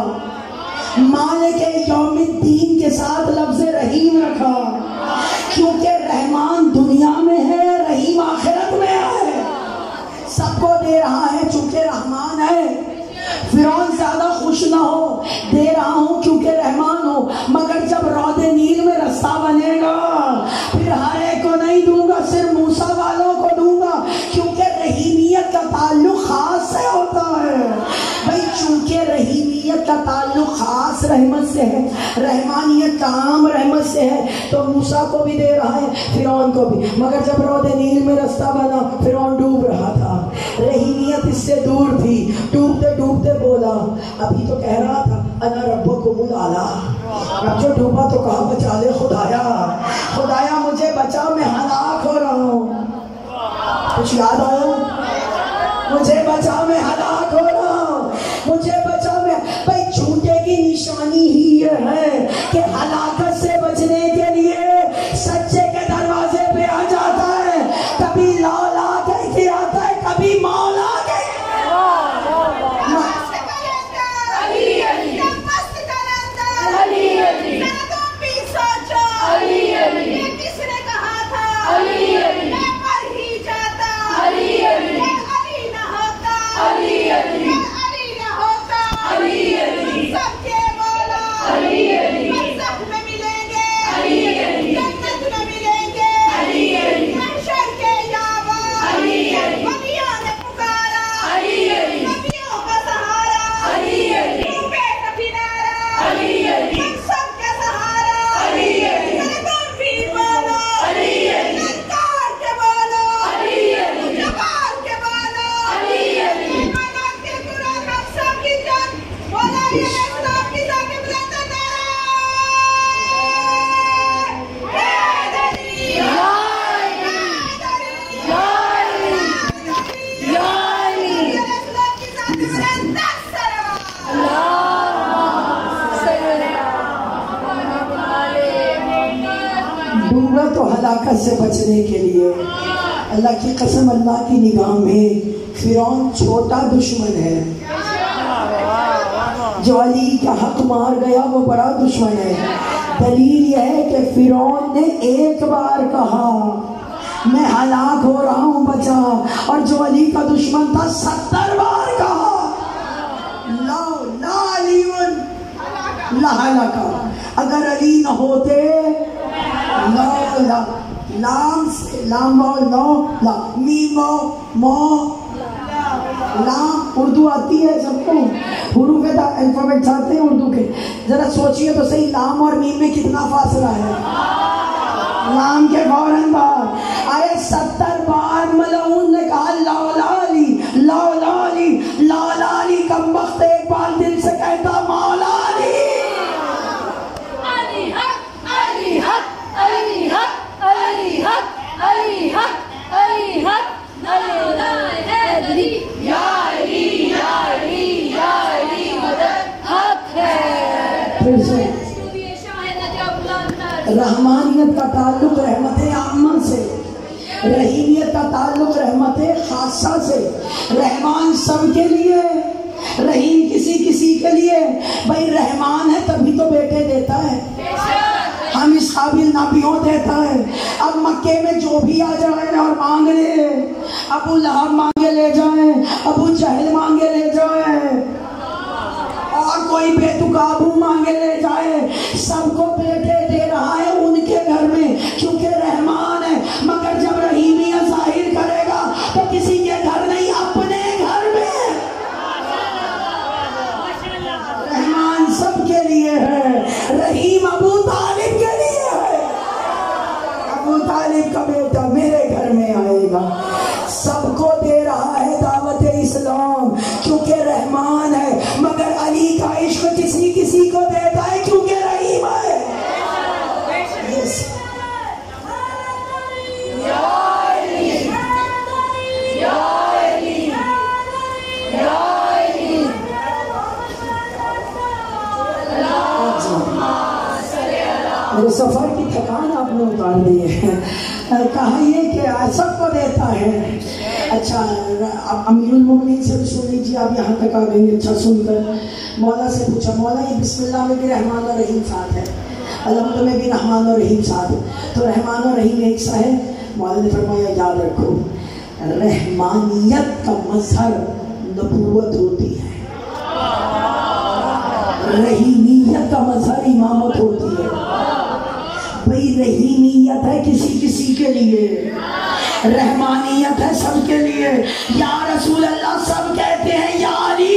مالک یوم الدین کے ساتھ لفظ رحیم رکھا، کیونکہ رحمان دنیا میں ہے، رحیم آخرت میں ہے، سب کو دے رہا ہے چونکہ رحمان ہے۔ فرعون زیادہ خوش نہ ہو، دے رہا ہوں کیونکہ رحمان ہو، مگر جب رود نیل میں رستہ بنے گا پھر ہر ایک کو نہیں دوں گا، صرف موسیٰ والوں کو دوں گا، کیونکہ رحیمیت کا تعلق خاص سے ہوتا ہے بھائی، چونکہ رحیمیت کا تعلق خاص رحمت سے ہے، رحمانیت کا عام رحمت سے ہے، تو موسیٰ کو بھی دے رہا ہے، فرعون کو بھی۔ مگر جب رود نیل میں رستہ بنا فرعون ڈوب رہا تھا، رحیمیت اس سے دور تھی، ڈوبتے ڈوبتے بولا، ابھی تو کہہ رہا تھا انا ربکم الاعلی، اب جو ڈوبا تو کہا بچا لے خدایا، خدایا مجھے بچا میں ہلاک ہو رہا ہوں۔ کچھ یاد آیا؟ مجھے بچا میں ہلاک ہو رہا ہوں، مجھے بچا میں۔ بھائی جھوٹے کی نشانی ہی یہ ہے کہ ہلاکت سے بچنے کے لیے سچے کے دروازے پہ آ جاتا ہے، کبھی لا لا کہہ کے آتا ہے، کبھی مولا کہہ کے۔ علی ہلاکت سے بچنے کے لیے۔ اللہ کی قسم، اللہ کی نگاہ میں فرعون چھوٹا دشمن ہے، جو علی کا حق مار گیا وہ بڑا دشمن ہے۔ دلیل یہ ہے کہ فرعون نے ایک بار کہا میں ہلاک ہو رہا ہوں بچا، اور جو علی کا دشمن تھا 70 بار کہا لا علی لہلکا، اگر علی نہ ہوتے لام سے لام لا میم مو لام، اردو آتی ہے سب کو، حروف الفابیٹ آتے ہیں اردو کے، ذرا سوچئے تو صحیح لام اور میم میں کتنا فاصلہ ہے؟ لام کے فوراً بعد آئے 70 بار ملعون نے کہا لا علی لا علی لا علی، کم وقت ایک بار دل سے کہتا مولا علی۔ علی حق علی حق علی حق علی حق علی حق علی حق علی یا علی یا علی یا علی مدد حق ہے۔ پھر سے رحمانیت کا تعلق رحمت عامہ سے، رحیمیت کا تعلق رحمت خاصہ سے۔ رحمان سب کے لیے، رحیم کسی کے لیے۔ بھائی رحمان ہے تبھی تو بیٹے دیتا ہے، ہم اس قابل نبیوں دیتا ہے۔ اب مکے میں جو بھی آ جائیں اور مانگ لے، ابو لہب مانگے لے جائیں، ابو جہل مانگے لے جائیں، اور کوئی بے تقابو مانگے لے جائے، سب کو بیٹے دے رہا ہے ان کے گھر میں، کیونکہ رحمان ہے۔ مگر جب رحیمیت ظاہر کرے گا تو کسی کے گھر نہیں، اپنے گھر میں۔ رحمان سب کے لیے ہے، رحیم ابو طالب کے لیے ہے۔ ابو طالب کا بیٹا میرے گھر میں آئے گا، سب کو دے رہا ہے دعوت اسلام کیونکہ رحمان ہے، مگر علی کا عشق کسی کو دیتا ہے کیونکہ رحیم ہے۔ میرے سفر کی تھکان آپ نے اتار دی ہے۔ کہا یہ کہ سب کو دیتا ہے۔ اچھا امیر المومنین سے سن لیجیے، آپ یہاں تک آ گئی، اچھا سن کر مولا سے پوچھا مولا یہ بسم اللہ میں بھی رحمان اور رحیم ساتھ ہے، الحمد میں بھی رحمان اور رحیم ساتھ ہے، تو رحمان اور رحیم ایک سا ہے؟ مولا نے فرمایا یاد رکھو رحمانیت کا مظہر نبوت ہوتی ہے، رحیمیت کا مظہر امامت ہوتی ہے۔ بھئی رحیمیت ہے کسی کے لیے، رحمانیت ہے سب کے لیے۔ یا رسول اللہ سب کہتے ہیں یا علی۔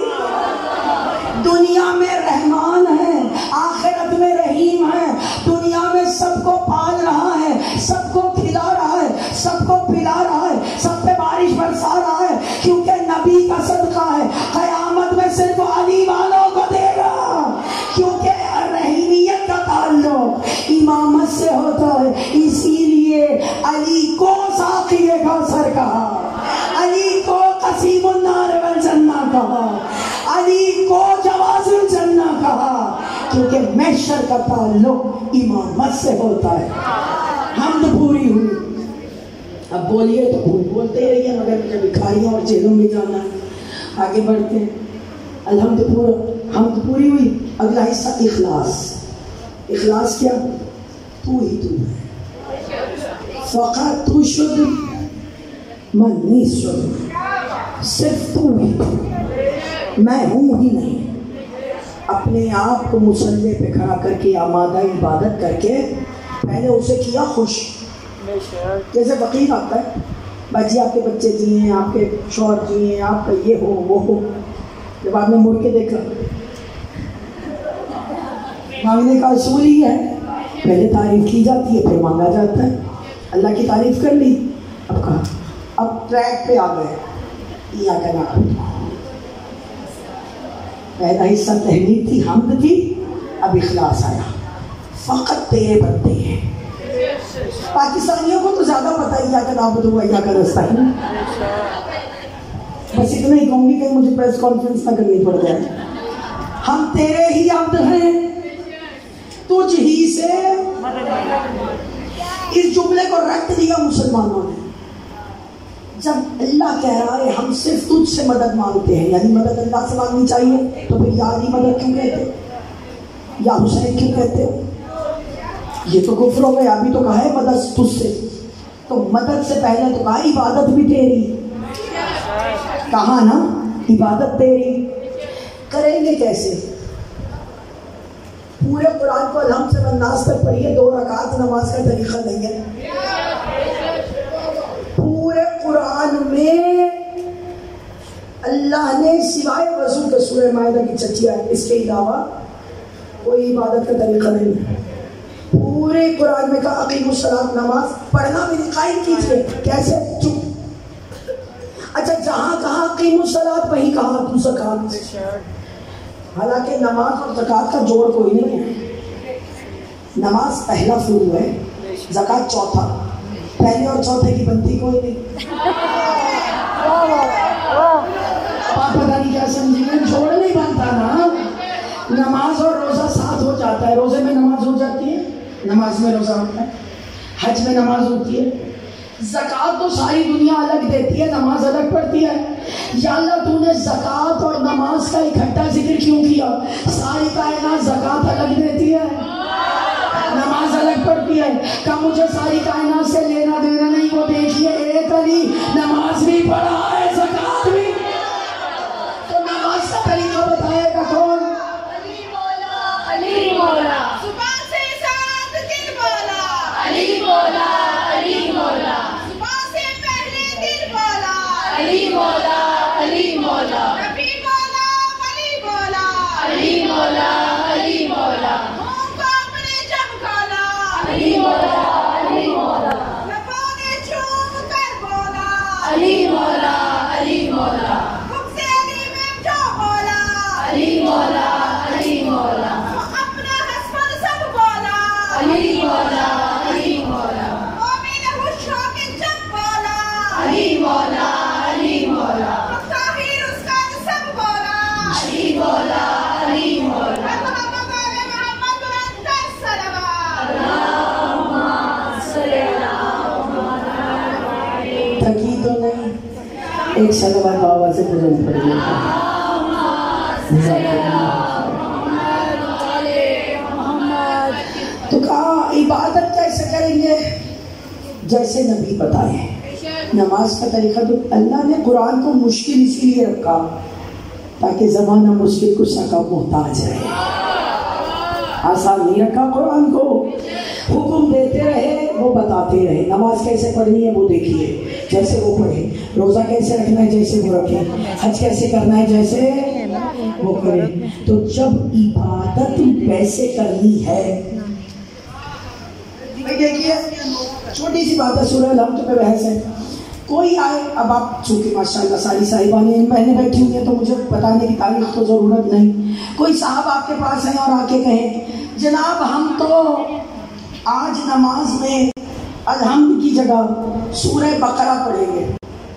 دنیا میں رحمان ہے، آخرت میں رحیم ہے، دنیا میں سب کو پال رہا ہے، سب کو کھلا رہا ہے، سب کو پلا رہا ہے، سب پہ بارش برسا رہا ہے، کیونکہ نبی کا صدقہ ہے۔ قیامت میں صرف علی والوں کو دے گا، کیونکہ رحیمیت کا تعلق امامت سے ہوتا ہے۔ اسی لیے علی کو ساقی کوثر کہا، علی کو قسیم النار والجنہ کہا، علی کو جواز الجنہ کہا، کیونکہ محشر کا تعلق امامت سے ہوتا ہے۔ حمد پوری ہوئی، اب بولیے تو بولتے رہیے، مگر مجھے بھکاریوں اور جیلوں میں جانا ہے۔ آگے بڑھتے ہیں، حمد پوری ہوئی۔ اگلا حصہ اخلاص۔ اخلاص کیا؟ تو ہی تو ہے، فقط تو شد من نیز شد، صرف تو ہی تو، میں ہوں ہی نہیں۔ اپنے آپ کو مصلی پہ کھڑا کر کے آمادہ عبادت کر کے پہلے اسے کیا خوش، جیسے فقیر آتا ہے بھائی آپ کے بچے جی ہیں، آپ کے شوہر جی ہیں، آپ کا یہ ہو وہ ہو، جب آپ نے مڑ کے دیکھا، مانگنے کا اصول ہی ہے پہلے تعریف کی جاتی ہے پھر مانگا جاتا ہے۔ اللہ کی تعریف کر لی، اب کہا اب ٹریک پہ آ گئے، یا کہنا پہلا حصہ تحمید تھی، حمد تھی، اب اخلاص آیا۔ فقط تیرے بندے ہیں۔ پاکستانیوں کو تو زیادہ پتہ ہی کہ نعبد و ایاک نستعین، بس اتنا ہی کہوں گی کہ مجھے پریس کانفرنس نہ کرنی پڑ جائے۔ ہم تیرے ہی عبد ہیں، تجھ ہی سے اس جملے کو رکھ دیا مسلمانوں نے. جب اللہ کہہ رہا ہے ہم صرف تجھ سے مدد مانگتے ہیں، یعنی مدد اللہ سے مانگنی چاہیے، تو پھر یا علی مدد کیوں کہتے، یا حسین کیوں کہتے؟ یہ تو کفر ہو گیا. ابھی تو کہا ہے مدد تجھ سے، تو مدد سے پہلے تو کہا عبادت بھی تیری، کہا نا عبادت تیری. کریں گے کیسے؟ پورے قرآن کو الحمد سے والناس تک پڑھیے، 2 رکعت نماز کا طریقہ نہیں ہے. پورے قرآن میں اللہ نے سوائے وضو کے سورہ مائدہ کی چچیا ہے، اس کے علاوہ کوئی عبادت کا طریقہ نہیں ہے. پورے قرآن میں کہا اقیم الصلاۃ، نماز پڑھنا بھی قائم کیجیے. کیسے؟ چپ. اچھا جہاں کہا اقیم الصلاۃ وہیں کہا تو زکات. حالانکہ نماز اور زکات کا جوڑ کوئی نہیں ہے. نماز پہلا فرض ہے، زکات چوتھا. پہلے اور چوتھے کی بنتی کوئی نہیں. آپ پتہ نہیں کیا سمجھیں، جوڑ نہیں بنتا نا. نماز اور روزہ ساتھ ہو جاتا ہے. روزے میں نماز ہو جاتی ہے، نماز میں روزہ ہوتا ہے. حج میں نماز ہوتی ہے. زکات تو ساری دنیا الگ دیتی ہے، نماز الگ پڑتی ہے. یا اللہ تو نے زکات اور نماز کا اکٹھا ذکر کیوں کیا؟ ساری کائنات زکات الگ دیتی ہے، نماز الگ پڑتی ہے. کہ مجھے ساری کائنات سے لینا دینا نہیں. وہ دیکھیے ایک علی نماز بھی پڑھا ہے، زکات بھی. تو نماز کا طریقہ بتائے گا کون؟ علی مولا، علی مولا. صبح سے سات دن بولا، علی مولا، علی مولا. صبح سے پہلے دن بولا، علی مولا، علی مولا. نبی بولا، ولی بولا، علی مولا، علی مولا. منہ کو اپنے جب کھولا، علی مولا، علی مولا. لبوں نے چوم کر بولا، علی مولا، علی مولا. خود سے علی میں جو بولا، علی مولا، علی مولا. وہ اپنا حسن سب بولا، علی مولا، علی مولا. مومن خوش ہو کے جب بولا، علی مولا، علی مولا. وہ طاہر اس کا سب بولا، علی مولا، علی مولا. محمد علی محمد انتر صلوات. تھکی تو نہیں؟ ایک صلوات بابا سے بلند پڑھیے. تو کہا عبادت کیسے کریں گے؟ جیسے نبی بتائے. نماز کا طریقہ تو اللہ نے قرآن کو مشکل اسی لیے رکھا تاکہ زمانہ مشکل کشا کا محتاج رہے. آسان نہیں رکھا قرآن کو. حکم دیتے رہے، وہ بتاتے رہے. نماز کیسے پڑھنی ہے وہ دیکھیے، جیسے وہ پڑھے. روزہ کیسے رکھنا ہے جیسے وہ رکھے. حج کیسے کرنا ہے جیسے وہ کرے. تو جب عبادت ویسے کرنی ہے، دیکھیے چھوٹی سی بات ہے، سورہ الحمد پہ بحث ہے. کوئی آئے، اب آپ چونکہ ماشاءاللہ ساری صاحبانیں بہنیں بیٹھی ہوئی ہیں تو مجھے بتانے کی تاریخ تو ضرورت نہیں. کوئی صاحب آپ کے پاس ہیں اور آ کے کہیں جناب ہم تو آج نماز میں الحمد کی جگہ سورہ بقرہ پڑھیں گے.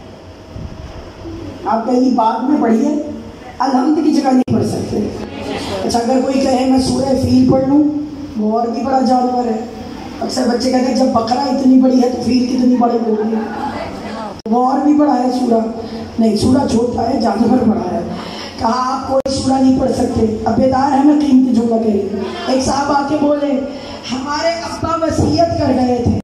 آپ کہیں بعد میں پڑھیے، الحمد کی جگہ نہیں پڑھ سکتے. اچھا اگر کوئی کہے میں سورہ فیل پڑھ لوں، وہ اور بھی بڑا جانور ہے. اکثر بچے کہتے ہیں جب بقرہ اتنی بڑی ہے تو فیل کتنی بڑی ہوگی، وہ اور بھی بڑا ہے سورہ. نہیں، سورہ چھوٹا ہے، جانور بڑا ہے. کہا آپ کوئی سورہ نہیں پڑھ سکتے. اب بیدار ہے میں قیمتی جملہ کہہ رہی ہوں. ایک صاحب آ کے بولے ہمارے ابا وصیت کر گئے تھے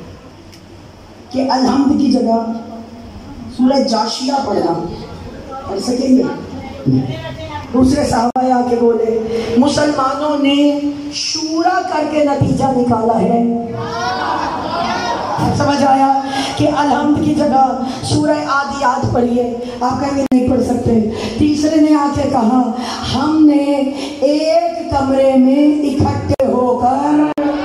کہ الحمد کی جگہ سورہ جاشیہ پڑھنا. پڑھ سکیں گے؟ دوسرے صحابہ آ کے بولے مسلمانوں نے شورا کر کے نتیجہ نکالا ہے. سمجھ آیا کہ الحمد کی جگہ سورہ عادیات پڑھیے. آپ کہیں گے نہیں پڑھ سکتے. تیسرے نے آ کے کہا ہم نے ایک کمرے میں اکٹھے ہو کر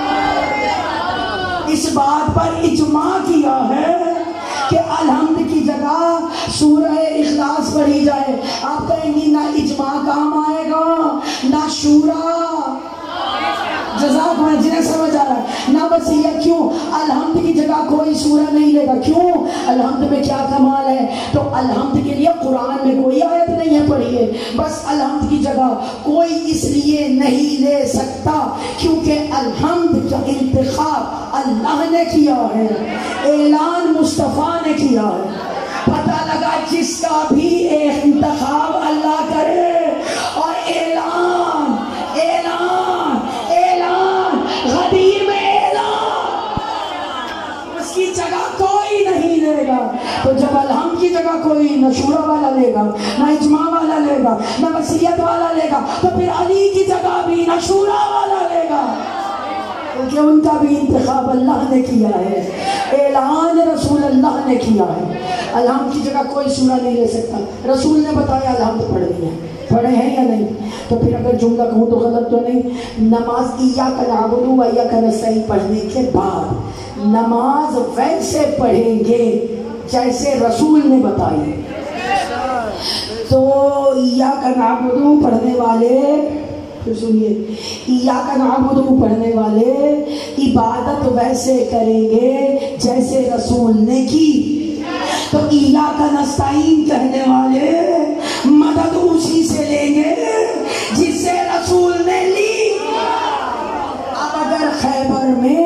اس بات پر اجماع کیا ہے کہ الحمد کی جگہ سورہ اخلاص پڑھی جائے. آپ کہیں گی نہ اجماع کام آئے گا نہ شورا. جزاک اللہ، جنہیں سمجھ آ رہا ہے نہ وصیت. کیوں؟ الحمد کی جگہ کوئی سورہ نہیں لے گا. کیوں؟ الحمد میں کیا کمال ہے؟ تو الحمد کے لیے قرآن میں کوئی آیت نہیں ہے پڑھیے بس الحمد کی جگہ کوئی اس لیے نہیں لے سکتا کیونکہ الحمد کا انتخاب اللہ نے کیا ہے، اعلان مصطفیٰ نے کیا ہے۔ پتہ لگا جس کا بھی ایک انتخاب اللہ کرے اور اعلان اعلان اعلان غدیر میں اعلان، اس کی جگہ کوئی نہیں لے گا۔ تو جب الحمد کی جگہ کوئی نہ شورا والا لے گا، نہ اجماع والا لے گا، نہ وصیت والا لے گا، تو پھر علی کی جگہ بھی نہ شورا والا لے گا، کیونکہ ان کا بھی انتخاب اللہ نے کیا ہے، اعلان رسول اللہ نے کیا ہے۔ الحمد کی جگہ کوئی شورا نہیں لے سکتا، رسول نے بتایا الحمد پڑھنی ہے، پڑھے ہیں یا نہیں؟ تو پھر اگر جملہ کہوں تو غلط تو نہیں؟ نماز ایاک نعبد و ایاک نستعین پڑھنے کے بعد نماز ویسے پڑھیں گے جیسے رسول نے بتائی۔ تو ایاک نعبد پڑھنے والے، پھر سنیے، ایاک نعبد پڑھنے والے عبادت ویسے کریں گے جیسے رسول نے کی۔ تو ایاک نستعین کہنے والے مدد اسی سے لیں گے جس سے رسول نے لی۔ اب اگر خیبر میں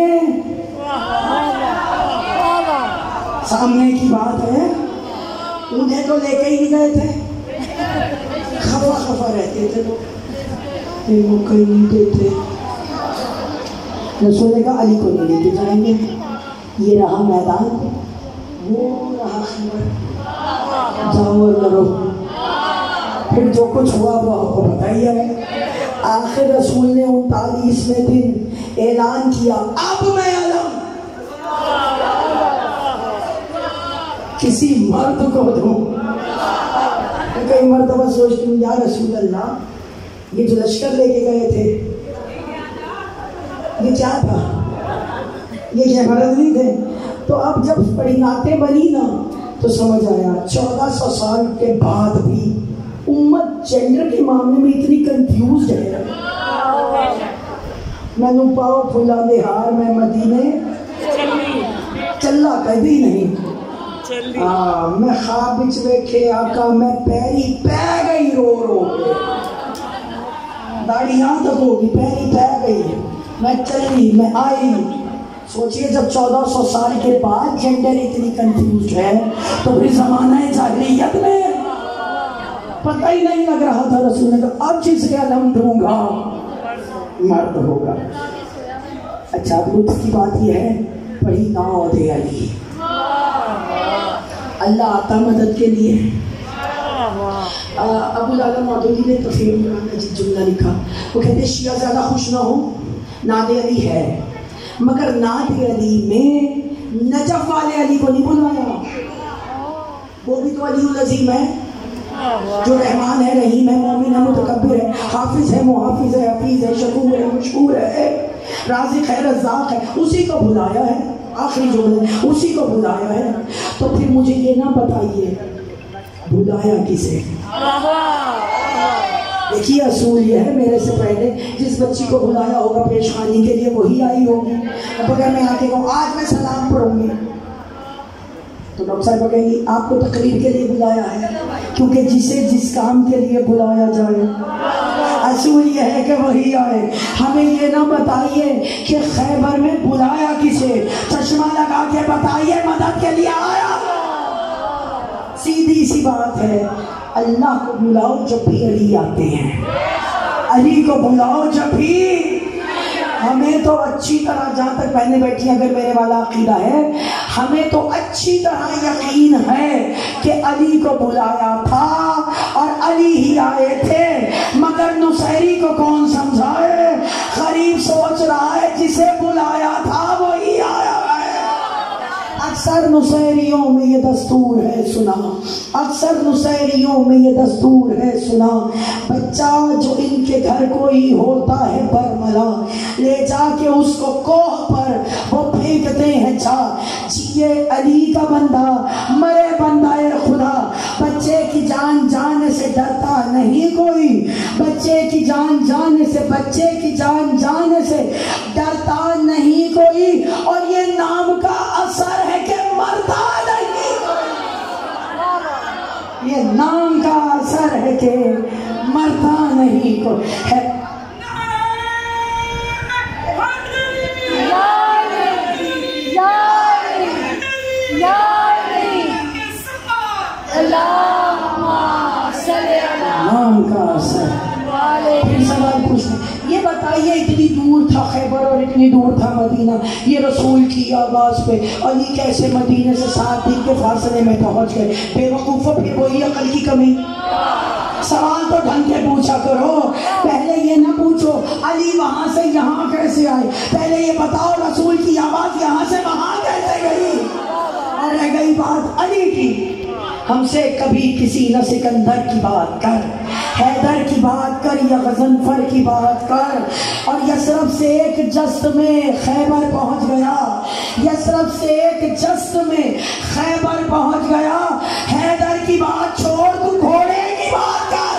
سامنے کی بات ہے، انہیں تو لے کے ہی نہیں گئے تھے، خفا خفا رہتے تھے لوگ، موقع ہی نہیں دیتے۔ رسول نے کہا علی کو نہیں لے کے جائیں گے، یہ رہا میدان، وہ رہا خیبر، جاؤ اور لڑو۔ پھر جو کچھ ہوا وہ آپ کو پتہ ہی ہے۔ آخر رسول نے 39ویں دن اعلان کیا، اب میں علم کسی مرد کو دوں۔ کئی مرتبہ سوچتی ہوں یا رسول اللہ، یہ جو لشکر لے کے گئے تھے یہ کیا تھا؟ یہ مرد نہیں تھے؟ تو اب جب بڑی نعتیں بنی نا تو سمجھ آیا 1400 سال کے بعد بھی امت جینڈر کے معاملے میں اتنی کنفیوزڈ ہے۔ میں نو پاؤ پھلا دے ہار میں مدینے چلا کبھی نہیں، میں خواب وچ ویکھے آقا میں پیری پہ گئی رو رو کے، داڑھی یہاں تک ہوگی، پیری پہ گئی، میں چلی، میں آئی۔ سوچئے جب 1400 سال کے بعد جینڈر اتنی کنفیوزڈ ہے تو پھر زمانہ جاہلیت میں پتہ ہی نہیں لگ رہا تھا۔ رسول نے کہا اب جس کے علم دوں گا مرد ہوگا۔ اچھا لطف کی بات یہ ہے، پڑھی ناؤ دے علی، اللہ آتا مدد کے لیے۔ ابو العلا مودودی نے تفسیر قرآن میں جملہ لکھا، وہ کہتے ہیں شیعہ زیادہ خوش نہ ہو، ناد علی ہے، مگر ناد علی میں نجف والے علی کو نہیں بلوایا، وہ بھی تو علی العظیم ہے جو رحمان ہے، رحیم ہے، مومن ہے، متکبر ہے، حافظ ہے، محافظ ہے، حفیظ ہے، شکور ہے، مشکور ہے، رازق ہے، رزاق ہے، اسی کو بلایا ہے۔ آخری جملے اسی کو بلایا ہے۔ تو پھر مجھے یہ نہ بتائیے بلایا کسے؟ دیکھیے اصول یہ ہے، میرے سے پہلے جس بچی کو بلایا ہوگا پیش خانی کے لیے وہی آئی ہوگی۔ اب اگر میں آ کے کہوں آج میں سلام پڑھوں گی تو ڈاکٹر صاحب کہیں گی آپ کو تقریر کے لیے بلایا ہے، کیونکہ جسے جس کام کے لیے بلایا جائے اصول یہ ہے کہ وہی آئے۔ ہمیں یہ نہ بتائیے کہ خیبر میں بلایا کسے، چشمہ لگا کے بتائیے مدد کے لیے آیا۔ سیدھی سی بات ہے، اللہ کو بلاؤ جب بھی علی آتے ہیں، علی کو بلاؤ جب بھی۔ ہمیں تو اچھی طرح، جہاں تک بہنیں بیٹھی اگر میرے والا عقیدہ ہے، ہمیں تو اچھی طرح یقین ہے کہ علی کو بلایا تھا اور علی ہی آئے تھے، مگر نصیری کو کون سمجھائے؟ غریب سوچ رہا ہے جسے بلایا تھا وہی آیا ہے۔ اکثر نصیریوں میں یہ دستور ہے سنا، اکثر نصیریوں میں یہ دستور ہے سنا، بچہ جو ان کے گھر کوئی ہوتا ہے برملا، لے جا کے اس کو کوہ پر وہ پھینکتے ہیں جا، جیے علی کا بندہ مرے بندہ خدا، بچے کی جان جانے سے ڈرتا نہیں کوئی، بچے کی جان جانے سے، بچے کی جان جانے سے ڈرتا نہیں کوئی، اور یہ نام کا اثر ہے کہ مرتا نہیں کوئی۔ یہ نام کا اثر ہے کہ مرتا نہیں کو ہے. نام کا اثر. پھر سوال پوچھنا، یہ بتائیے اتنی دور تھا خیبر اور اتنی دور تھا مدینہ، یہ رسول کی آواز پہ علی کیسے مدینہ سے 7 دن کے فاصلے میں پہنچ گئے؟ بے وقوفو، پھر وہی عقل کی کمی. سوال تو ڈھنگ کے پوچھا کرو. پہلے یہ نہ پوچھو علی وہاں سے یہاں کیسے آئے، پہلے یہ بتاؤ رسول کی آواز یہاں سے وہاں کیسے گئی. اور رہ گئی بات علی کی، ہم سے کبھی کسی نہ سکندر کی بات کر، حیدر کی بات کر یا غضنفر کی بات کر. اور یثرب سے ایک جست میں خیبر پہنچ گیا، یثرب سے ایک جست میں خیبر پہنچ گیا. حیدر کی بات چھوڑ، تو گھوڑے کی بات کر.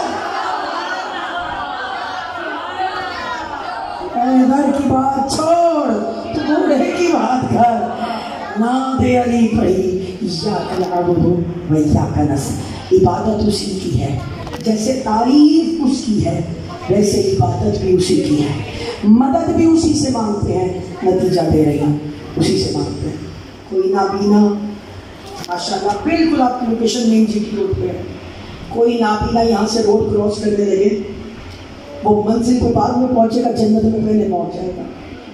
حیدر کی بات چھوڑ، تو گھوڑے کی بات کر. نام علی پڑھی، ایاک نعبد و ایاک نستعین. عبادت اسی کی ہے، جیسے تعریف اس کی ہے ویسے عبادت بھی اسی کی ہے. مدد بھی اسی سے مانگتے ہیں، نتیجہ دے رہی ہیں اسی سے مانگتے ہیں. کوئی نابینا ماشاءاللہ بالکل آپ کی لوکیشن مین جی کی روڈ پہ ہے، کوئی نابینا یہاں سے روڈ کراس کرنے لگے، وہ منزل پہ بعد میں پہنچے گا، جنت میں پہلے پہنچ جائے گا.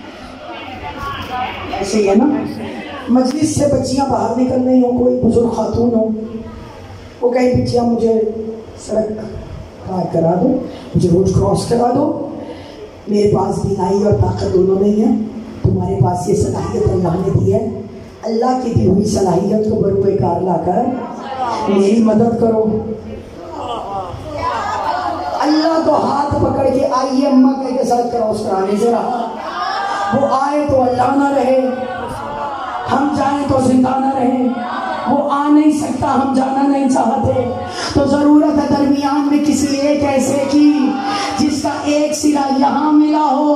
ایسے ہی ہے نا. مجلس سے بچیاں باہر نکل رہی ہوں، کوئی بزرگ خاتون ہو، وہ کہیں بچیاں مجھے سڑک پار کرا دو، مجھے روڈ کراس کرا دو، میرے پاس بینائی اور طاقت دونوں نہیں ہے، تمہارے پاس یہ صلاحیت اللہ نے دی ہے، اللہ کی دی ہوئی صلاحیت کو بروئے کار لا کر میری مدد کرو. اللہ تو ہاتھ پکڑ کے آئیے اماں کہہ کے ساتھ کراس کرانے ذرا. وہ آئے تو اللہ نہ رہے، ہم جائیں تو زندہ نہ رہیں. وہ آ نہیں سکتا، ہم جانا نہیں چاہتے، تو ضرورت ہے درمیان میں کسی ایک ایسے کی جس کا ایک سرا یہاں ملا ہو.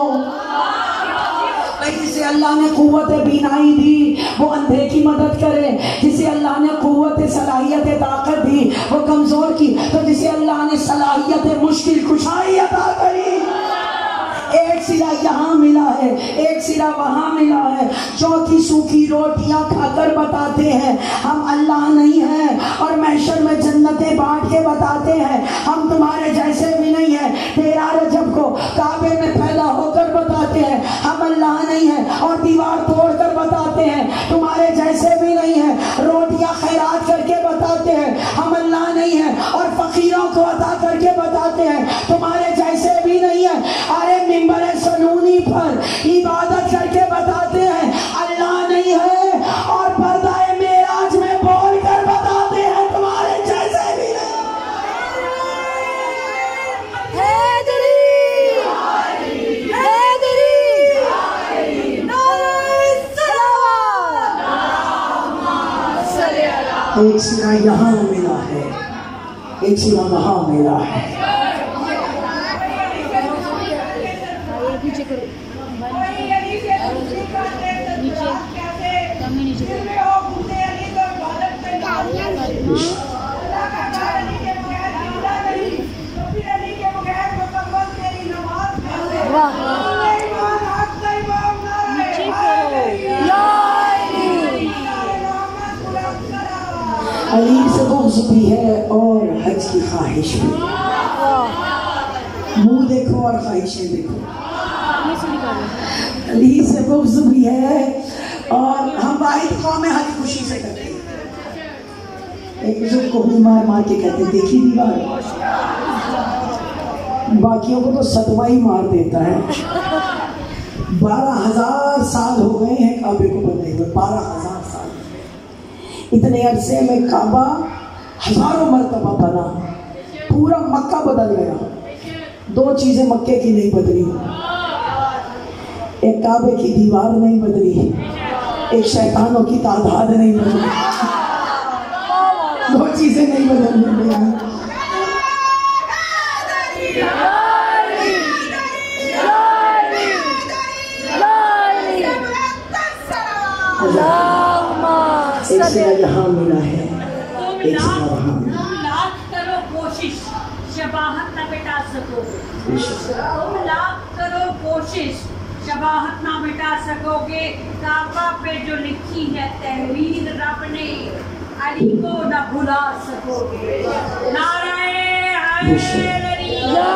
جسے اللہ نے قوت بینائی دی وہ اندھے کی مدد کرے، جسے اللہ نے قوت صلاحیت طاقت دی وہ کمزور کی، تو جسے اللہ نے صلاحیت مشکل کشائی عطا کری. ایک سرا یہاں ملا ہے، ایک سرا وہاں ملا ہے. چوتھی سوکھی روٹیاں کھا کر بتاتے ہیں ہم اللہ نہیں ہیں، اور محشر میں جنتیں بانٹ کے بتاتے ہیں ہم تمہارے جیسے بھی نہیں ہیں. 13 رجب کو کعبے میں پھیلا ہو کر بتاتے ہیں ہم اللہ نہیں ہیں، اور دیوار توڑ کر بتاتے ہیں تمہارے جیسے بھی نہیں ہیں. روٹیاں خیرات کر کے بتاتے ہیں ہم اللہ نہیں ہیں، اور فقیروں کو عطا کر کے بتاتے ہیں تمہارے جیسے بھی نہیں ہیں. ارے منبر سنونی پر عبادت کر کے بتاتے ہیں اللہ نہیں ہے، اور پردہ معراج میں بول کر بتاتے ہیں تمہارے جیسے بھی نہیں. حیدری حیدری نعرہ صلوات. ایک سرا یہاں ملا ہے، ایک سرا وہاں ملا ہے. علی سے بغض بھی ہے اور حج کی خواہش بھی. منہ دیکھو اور خواہشیں دیکھو. علی سے بغض بھی ہے، اور ہم واحد قوم حج خوشی سے کرتے ہیں. ایک بزرگ کو بھی مار مار کے کہتے ہیں دیکھی دیوار، باقیوں کو تو صدمہ ہی مار دیتا ہے. 12,000 سال ہو گئے ہیں کعبے کو بنے ہوئے، 12,000 سال. اتنے عرصے میں کعبہ ہزاروں مرتبہ بنا، پورا مکہ بدل گیا. 2 چیزیں مکے کی نہیں بدلی، ایک کعبے کی دیوار نہیں بدلی، ایک شیطانوں کی تعداد نہیں بدلی. 2 چیزیں نہیں بدلنے دیں. ایک سرا یہاں ملا ہے، ایک سرا وہاں ملا. سکوگے، تم لاکھ کرو کوشش شباہت نہ مٹا سکو گے، کعبہ پہ جو لکھی ہے تحریر رب نے علی کو نہ بھلا سکو گے۔ نعرہ حیدری،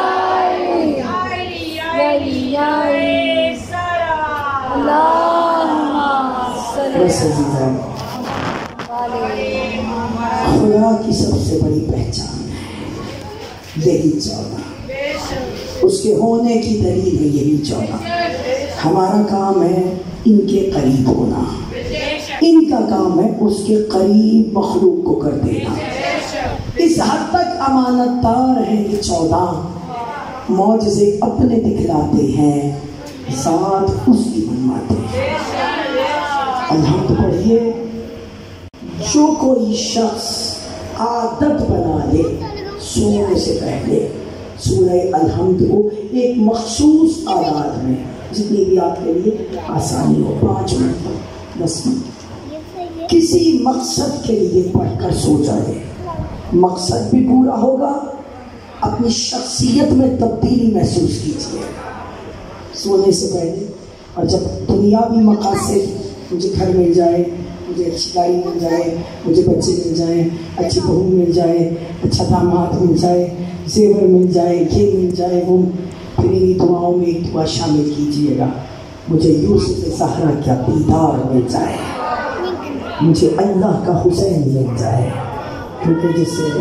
خدا کی سب سے بڑی پہچان ہے یہی 14، اس کے ہونے کی دلیل ہے یہی 14۔ ہمارا کام ہے ان کے قریب ہونا، ان کا کام ہے اس کے قریب مخلوق کو کر دینا۔ اس حد تک امانت دار ہے یہ 14، معجزے اپنے دکھلاتے ہیں، ذات اس کی منواتے ہیں۔ الحمد پڑھیے، جو کوئی شخص عادت بنا لے سونے سے پہلے سورہ الحمد کو ایک مخصوص آداد میں، جتنی بھی آپ کے لیے آسانی ہو، 5 منٹ 10 منٹ کسی مقصد کے لیے پڑھ کر سو جائے، مقصد بھی پورا ہوگا، اپنی شخصیت میں تبدیلی محسوس کیجیے سونے سے پہلے۔ اور جب دنیاوی مقاصد، مجھے گھر مل جائے، مجھے اچھی گاڑی مل جائے، مجھے بچے مل جائیں، اچھی بہو مل جائے، اچھا داماد مل جائے، زیور مل جائے، یہ مل جائے، وہ پھر انہی دعاؤں میں ایک دعا شامل کیجیے گا، مجھے یوسف زہرا کا دیدار مل جائے، مجھے اللہ کا حسین مل جائے، کیونکہ جس سے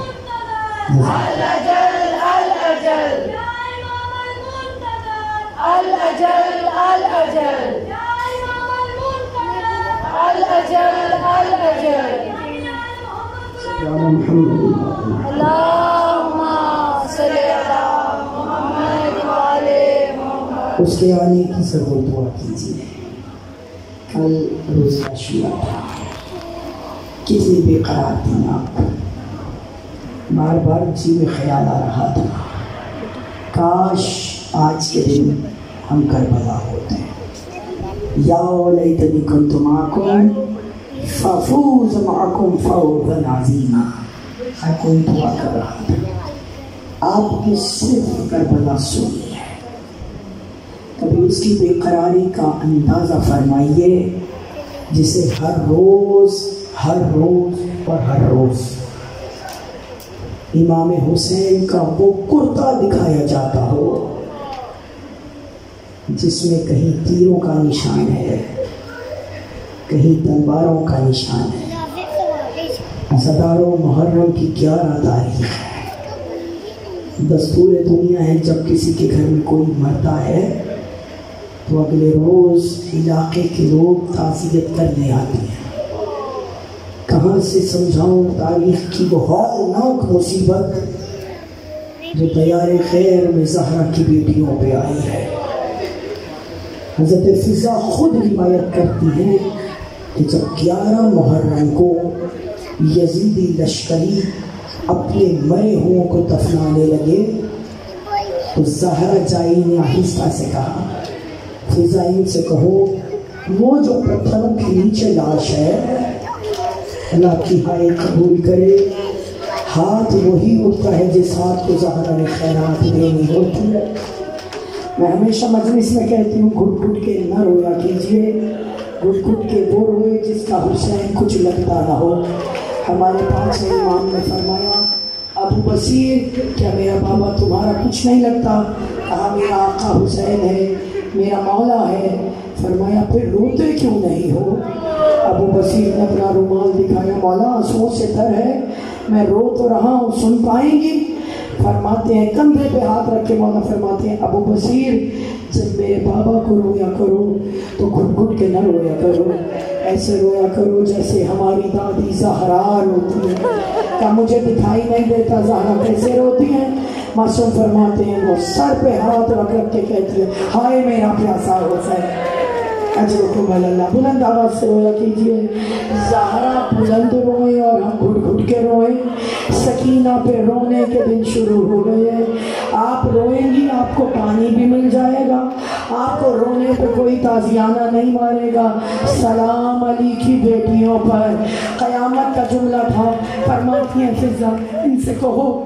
اس کے آنے کی ضرور دعا کیجیے۔ کل روز عاشورہ تھا، کتنی بے قرار تھی آپ، بار بار جی میں خیال آ رہا تھا کاش آج کے دن ہم کربلا ہوتے ہیں۔ یا لیتنی کنت معکم فافوز معکم فوزا عظیما، ہر کوئی دعا کر رہا تھا آپ کی صرف کربلا سنی ہے۔ کبھی اس کی بے قراری کا اندازہ فرمائیے جسے ہر روز اور ہر روز امام حسین کا وہ کرتا دکھایا جاتا ہو جس میں کہیں تیروں کا نشان ہے، کہیں تلواروں کا نشان ہے۔ عزاداروں، محرم کی 11 تاریخ ہے۔ دستور دنیا ہے جب کسی کے گھر میں کوئی مرتا ہے تو اگلے روز علاقے کے لوگ تعزیت کرنے آتے ہیں۔ کہاں سے سمجھاؤں تاریخ کی وہ ہولناک مصیبت جو دیار خیر میں زہرا کی بیٹیوں پہ آئی ہے۔ حضرت فضا خود روایت کرتی ہے کہ جب 11 محرم کو یزیدی لشکری اپنے مرے ہوں کو دفنانے لگے تو زہرا جائی نے آہستہ سے کہا، فضائین سے کہو وہ جو پتھروں کے نیچے لاش ہے اللہ کی ہائے قبول کرے، ہاتھ وہی اٹھتا ہے جس ہاتھ کو زہرا نے خیرات دینی ہوتی ہے۔ میں ہمیشہ مجلس میں کہتی ہوں گھٹ گھٹ کے نہ رویا کیجیے، گھٹ گھٹ کے وہ روئے جس کا حسین کچھ لگتا نہ ہو۔ ہمارے پاس امام نے فرمایا، ابو بصیر کیا میرا بابا تمہارا کچھ نہیں لگتا؟ کہا میرا آقا حسین ہے، میرا مولا ہے۔ فرمایا پھر روتے کیوں نہیں ہو؟ ابو بصیر نے اپنا رومال دکھایا، مولا آنسوؤں سے تر ہے، میں رو تو رہا ہوں، سن پائیں گی؟ فرماتے ہیں کندھے پہ ہاتھ رکھ کے مولا فرماتے ہیں، ابو بصیر جب میرے بابا کو رویا کرو تو گھٹ گھٹ کے نہ رویا کرو، ایسے رویا کرو جیسے ہماری دادی زہرا روتی ہے۔ کیا مجھے دکھائی نہیں دیتا زہرا کیسے روتی ہیں؟ معصوم فرماتے ہیں وہ سر پہ ہاتھ رکھ رکھ کے کہتی ہے، ہائے میرا پیاسا حسین۔ اجرکم اللہ، بلند آواز سے رویا کیجیے۔ زہرا بلند روئیں اور ہم گھٹ گھٹ کے روئیں۔ سکینہ پہ رونے کے دن شروع ہو گئے ہیں۔ آپ روئیں گی آپ کو پانی بھی مل جائے گا، آپ کو رونے پہ کوئی تازیانہ نہیں مارے گا۔ سلام علی کی بیٹیوں پر قیامت کا جملہ تھا۔ فرماتی ہیں فضا ان سے کہو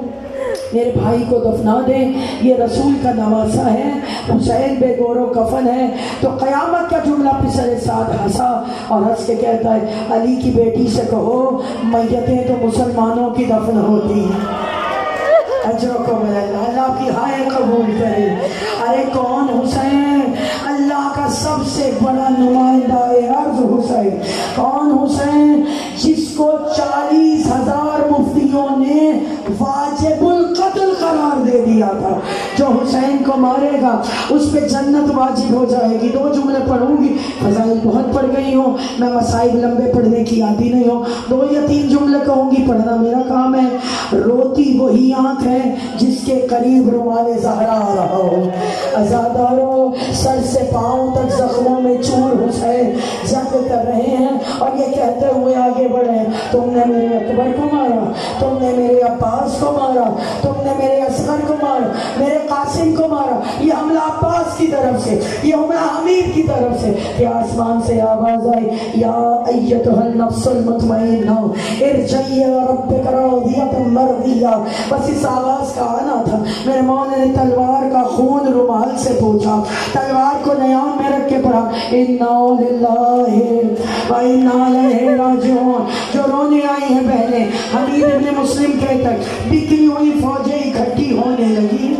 میرے بھائی کو دفنا دیں، یہ رسول کا نواسا ہے، حسین بے گور و کفن ہے۔ تو قیامت کا جملہ پسر ساتھ ہنسا اور ہنس کے کہتا ہے علی کی بیٹی سے کہو میتیں تو مسلمانوں کی دفن ہوتی ہیں۔ اجرکم اللہ، اللہ کی ہائے قبول کرے۔ ارے کون حسین؟ اللہ کا سب سے بڑا نمائندہ ارض حسین۔ کون حسین؟ جس کو 40,000 مفتیوں نے واجب القتل قرار دے دیا تھا۔ جو حسین کو مارے گا اس پہ جنت واجب ہو جائے گی۔ 2 جملے پڑھوں گی، فضائل بہت پڑھ گئی ہوں، میں مسائل لمبے پڑھنے کی عادی نہیں ہوں، 2 یا 3 جملے کہوں گی، پڑھنا میرا کام ہے۔ روتی وہی آنکھ ہے جس کے قریب رومال زہرا آ رہا ہو۔ عزاداروں سر سے پاؤں تک زخموں میں چور حسین جنگ کر رہے ہیں اور یہ کہتے ہوئے آگے بڑھے تم نے میرے اکبر کو مارا، تم نے میرے عباس کو مارا، تم نے میرے اصغر کو مارا، میرے قاسم کو مارا۔ یہ حملہ عباس کی طرف سے، یہ حملہ حمید کی طرف سے کہ آسمان سے آواز آئی یا ایتھا النفس المطمئنہ ارجعی الی ربک راضیۃ مرضیہ۔ بس اس آواز کا آنا تھا۔ میرے مولا نے تلوار کا خون رومال سے پوچھا، تلوار کو نیام میں رکھ کے پڑھا انا للہ و انا الیہ راجعون۔ جو رونے آئی ہیں بہنیں، حمید ابن مسلم کے تک بکھری ہوئی فوجیں اکٹھی ہونے لگی۔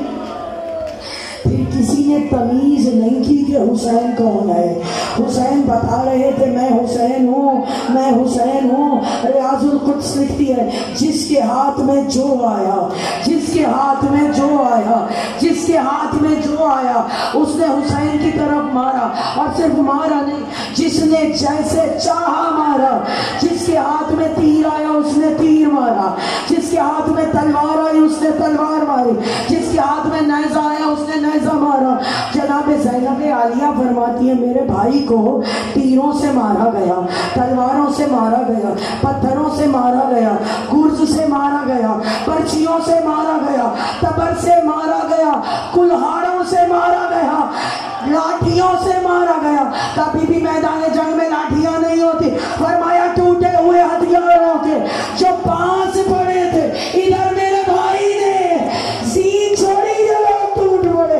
پھر کسی نے تمیز نہیں کی کہ حسین کون ہے۔ حسین بتا رہے تھے میں حسین ہوں، میں حسین ہوں۔ ریاض القدس لکھتی ہے جس کے ہاتھ میں جو آیا، جس کے ہاتھ میں جو آیا، جس کے ہاتھ میں جو آیا اس نے حسین کی طرف مارا، اور صرف مارا نہیں، جس نے جیسے چاہا مارا۔ جس کے ہاتھ میں تیر آیا اس نے تیر مارا، جس کے ہاتھ میں تلوار آئی اس نے تلوار ماری، جس کے ہاتھ میں نیزہ آیا اس نے نیزہ مارا۔ جناب زینب عالیہ فرماتی ہیں میرے بھائی کو تیروں سے مارا گیا، تلواروں سے مارا گیا، پتھروں سے مارا گیا، گرز سے مارا گیا، پرچیوں سے مارا گیا، تبر سے مارا گیا، کلہاڑوں سے مارا گیا، لاٹھیوں سے مارا گیا۔ کبھی بھی میدان جنگ میں لاٹھیاں نہیں ہوتی، فرمایا ٹوٹے ہوئے ہتھیاروں کے جو پانس پڑے تھے، ادھر میرے بھائی نے زین چھوڑی جو لوگ ٹوٹ پڑے۔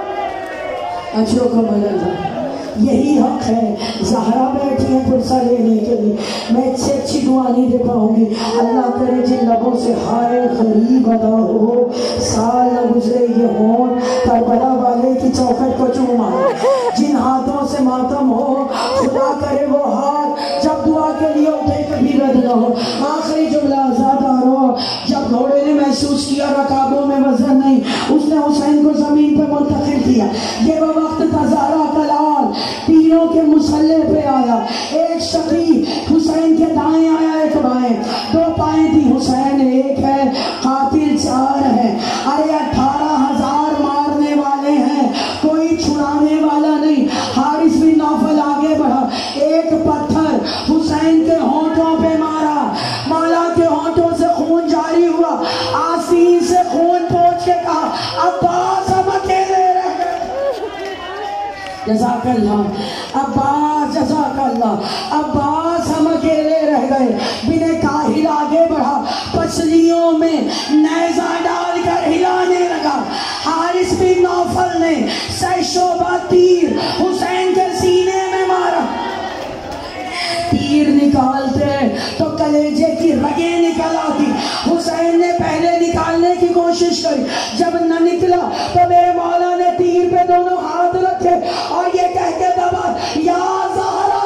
اجرکم اللہ، یہی حق ہے۔ زہرا بیٹھی ہیں پرسہ لینے کے لیے، میں اس سے اچھی دعا نہیں دے پاؤں گی۔ اللہ کرے جن لبوں سے ہائے غریب ادا ہو، سال نہ گزرے یہ ہون کربلا والے کی چوکھٹ کو چوما، جن ہاتھوں سے ماتم ہو خدا کرے وہ ہاتھ جب دعا کے لیے اٹھے کبھی رد نہ ہو۔ آخری جملہ آزادارو، جب گھوڑے نے محسوس کیا رکابوں میں وزن نہیں، اس نے حسین کو زمین پہ منتقل کیا۔ یہ وہ وقت تھا زہرا کا لال تیروں کے مسلح پہ آیا، ایک شقی حسین کے دائیں آیا ایک بائیں، 2 پائیں تھی حسین ایک ہے، قاتل 4 ہے۔ ارے 18,000 مارنے والے ہیں، کوئی چھڑانے والا نہیں۔ حارث بن نوفل آگے بڑھا، ایک پتھر حسین کے ہونٹوں پہ مارا، مولا کے ہونٹوں سے خون جاری ہوا، آستین سے خون پوچھ کے کہا عباس ہم اکیلے رہ گئے۔ جزاک اللہ عباس، جزاک اللہ عباس، ہم اکیلے رہ گئے۔ بن کاہل آگے بڑھا، پسلیوں میں نیزہ ڈال کر ہلانے لگا۔ حارث بن نوفل نے 100 شعبہ تیر حسین کے سینے میں مارا۔ تیر نکالتے تو کلیجے کی رگیں نکل آتی۔ حسین نے پہلے نکالنے کی کوشش کری، جب نہ نکلا تو میرے مولا نے تیر پہ دونوں ہاتھ رکھے اور یہ کہہ کے دبا یا زہرا،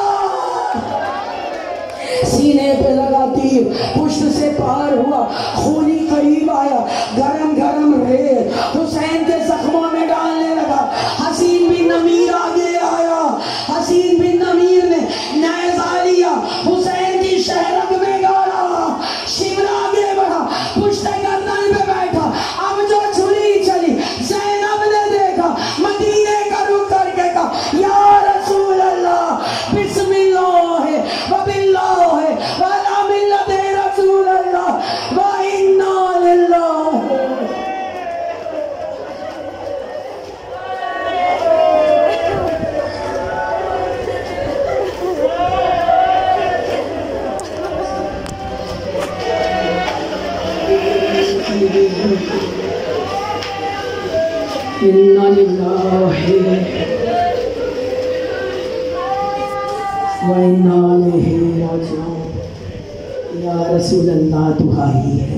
سینے پہ لگا تیر، پشت سے پار ہوا، خونی قریب آیا، گرم گرم ریت حسین کے زخموں میں ڈالنے لگا۔ حسین بن نمیر آگے آیا، حسین بن نمیر نے نیزہ لیا، حسین کی شہرگ میں گاڑا، شمر آگے بڑھا، پشت گردن پہ بیٹھا۔ اب جو چھری چلی زینب نے دیکھا، مدینے کا رخ کر کے کہا یا رسول اللہ بسم اللہ وباللہ وعلی ملت رسول اللہ وإنا للہ اِنَّا لِلَّهِ وَإِنَّا إِلَيْهِ رَاجِعُونَ۔ یا رسول اللہ دعائی ہے،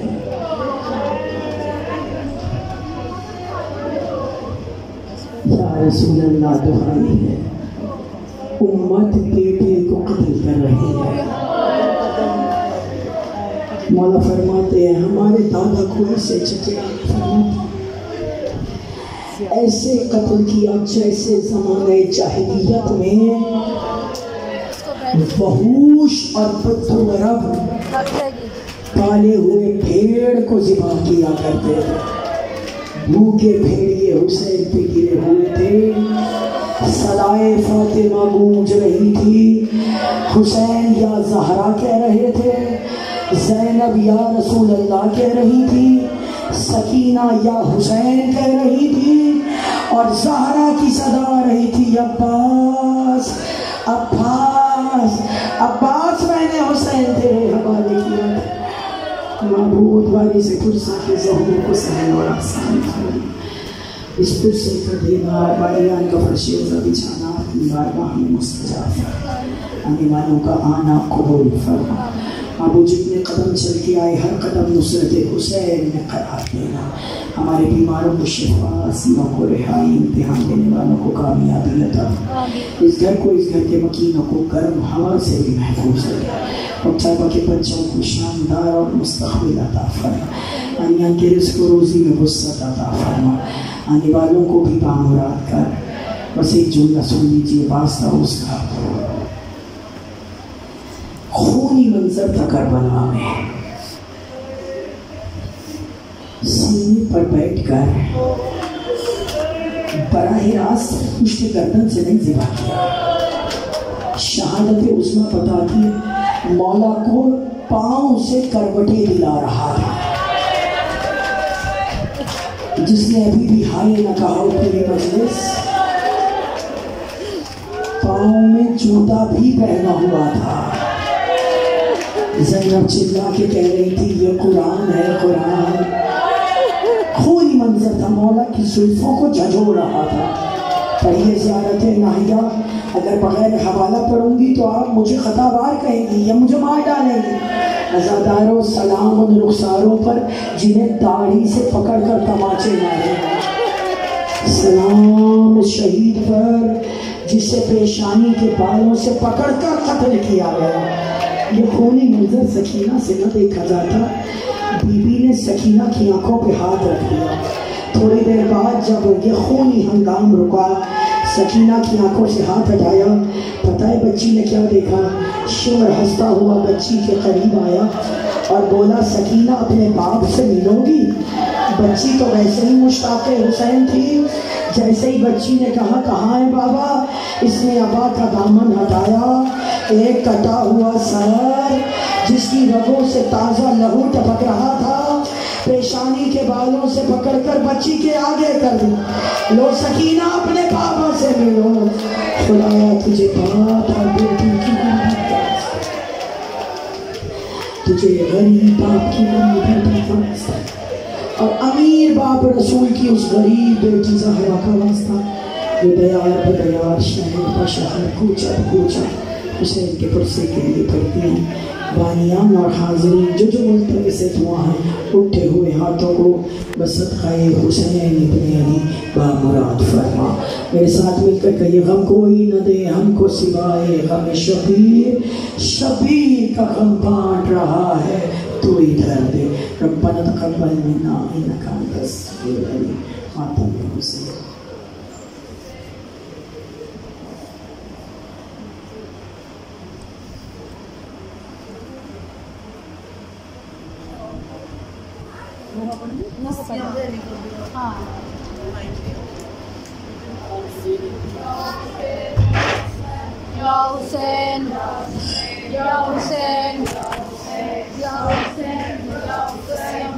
یا رسول اللہ دعائی ہے، امت بیٹے کو قتل کر رہی ہے۔ مولا فرماتے ہیں ہمارے دادا کو ایسے ایسے قتل کیا جیسے زمانے جاہلیت میں وحوش اور بدو عرب پالے ہوئے بھیڑ کو ذبح کیا کرتے تھے۔ بھوکے بھیڑیے حسین پہ گرے ہوئے تھے، صدائے فاطمہ گونج رہی تھی، حسین یا زہرا کہہ رہے تھے، زینب یا رسول اللہ کہہ رہی تھی، سکینہ یا حسین کہہ رہی تھی، اور زہرا کی صدا آ رہی تھی، عباس عباس عباس، میں نے حسین تیرے حوالے کیا۔ معبود والی سے پرسا کے ظہور کو سہل اور آسان تھی، اس پرسے کا دینا باریان کا فرش روزہ بچھانا اپنی بارگاہ میں مستجاب فرما، آنے والوں کا آنا قبول فرما۔ ابو جتنے قدم چل کے آئے ہر قدم نصرت حسین میں قرار دینا، ہمارے بیماروں کو شفا، سیموں کو رہائی، امتحان دینے والوں کو کامیابی عطا، اس گھر کو، اس گھر کے مکینوں کو گرم ہوا سے بھی محفوظ رکھ، اور طیبہ کے بچوں کو شاندار اور مستقبل عطا فرما، آنیان کے رزق و روزی میں وسعت عطا فرما، آنے والوں کو بھی بامراد کر۔ بس ایک جملہ سن لیجیے واسطہ اس کا، خونی منظر تھا کربلا میں، سینے پر بیٹھ کر براہ راست پشت گردن سے نہیں ذبح کیا، شہادت عظمیٰ پتا کی مولا کو پاؤں سے کروٹیں دلا رہا تھا، جس نے ابھی بھی ہائے نہ کہا پوری مجلس، پاؤں میں جوتا بھی پہنا ہوا تھا۔ زینب چلا کے کہہ رہی تھی یہ قرآن ہے قرآن، خونی منظر تھا، مولا کی زلفوں کو جھجھوڑ رہا تھا۔ پڑھیے زیارت ناہیہ، اگر بغیر حوالہ پڑھوں گی تو آپ مجھے خطا بار کہیں گی یا مجھے مار ڈالیں گی۔ عزاداروں سلام ان رخساروں پر جنہیں داڑھی سے پکڑ کر تماچے مارے، سلام شہید پر جسے پیشانی کے بالوں سے پکڑ کر قتل کیا گیا۔ یہ خونی منظر سکینہ سے نہ دیکھا جاتا، بی بی نے سکینہ کی آنکھوں پہ ہاتھ رکھ دیا۔ تھوڑی دیر بعد جب یہ خونی ہنگام رکا، سکینہ کی آنکھوں سے ہاتھ ہٹایا، پتہ ہے بچی نے کیا دیکھا؟ شمر ہنستا ہوا بچی کے قریب آیا اور بولا سکینہ اپنے باپ سے ملو گی؟ بچی تو ویسے ہی مشتاق حسین تھی، جیسے ہی بچی نے کہا کہاں ہے بابا، اس نے ابا کا دامن ہٹایا، ایک کٹا ہوا سر جس کی رگوں سے تازہ لہو ٹپک رہا تھا، پیشانی کے بالوں سے پکڑ کر بچی کے آگے کر دی، لو سکینہ اپنے پاپا سے ملو، خدایا تجھے باپ اور بیٹی کی تجھے غریب باپ کی بیٹی کا واسطہ، اور امیر باپ رسول کی اس غریب بیٹی زہرا کا واسطہ، جو دیار پہ دیار، شہر پہ شہر، کوچہ پہ کوچہ حسین کے پرسے کے لیے پڑھتی ہیں۔ بانیان اور حاضرین جو ملتمس دعا ہیں، اٹھے ہوئے ہاتھوں کو بصدقہ حسین ابن علی بامراد فرما۔ میرے ساتھ مل کر کہیے غم کوئی نہ دے ہم کو سوائے غم شبیر، شبیر کا غم بانٹ رہا ہے تو ادھر دے، ربنا تقبل منا انک انت السمیع العلیم۔ ماتم حسین یا حسین یا حسین یا حسین یا حسین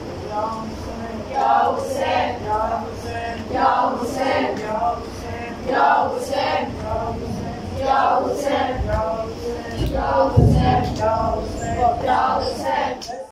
یا حسین Ya Hussein, Ya Hussein, Ya Hussein, Ya Hussein, Ya Hussein.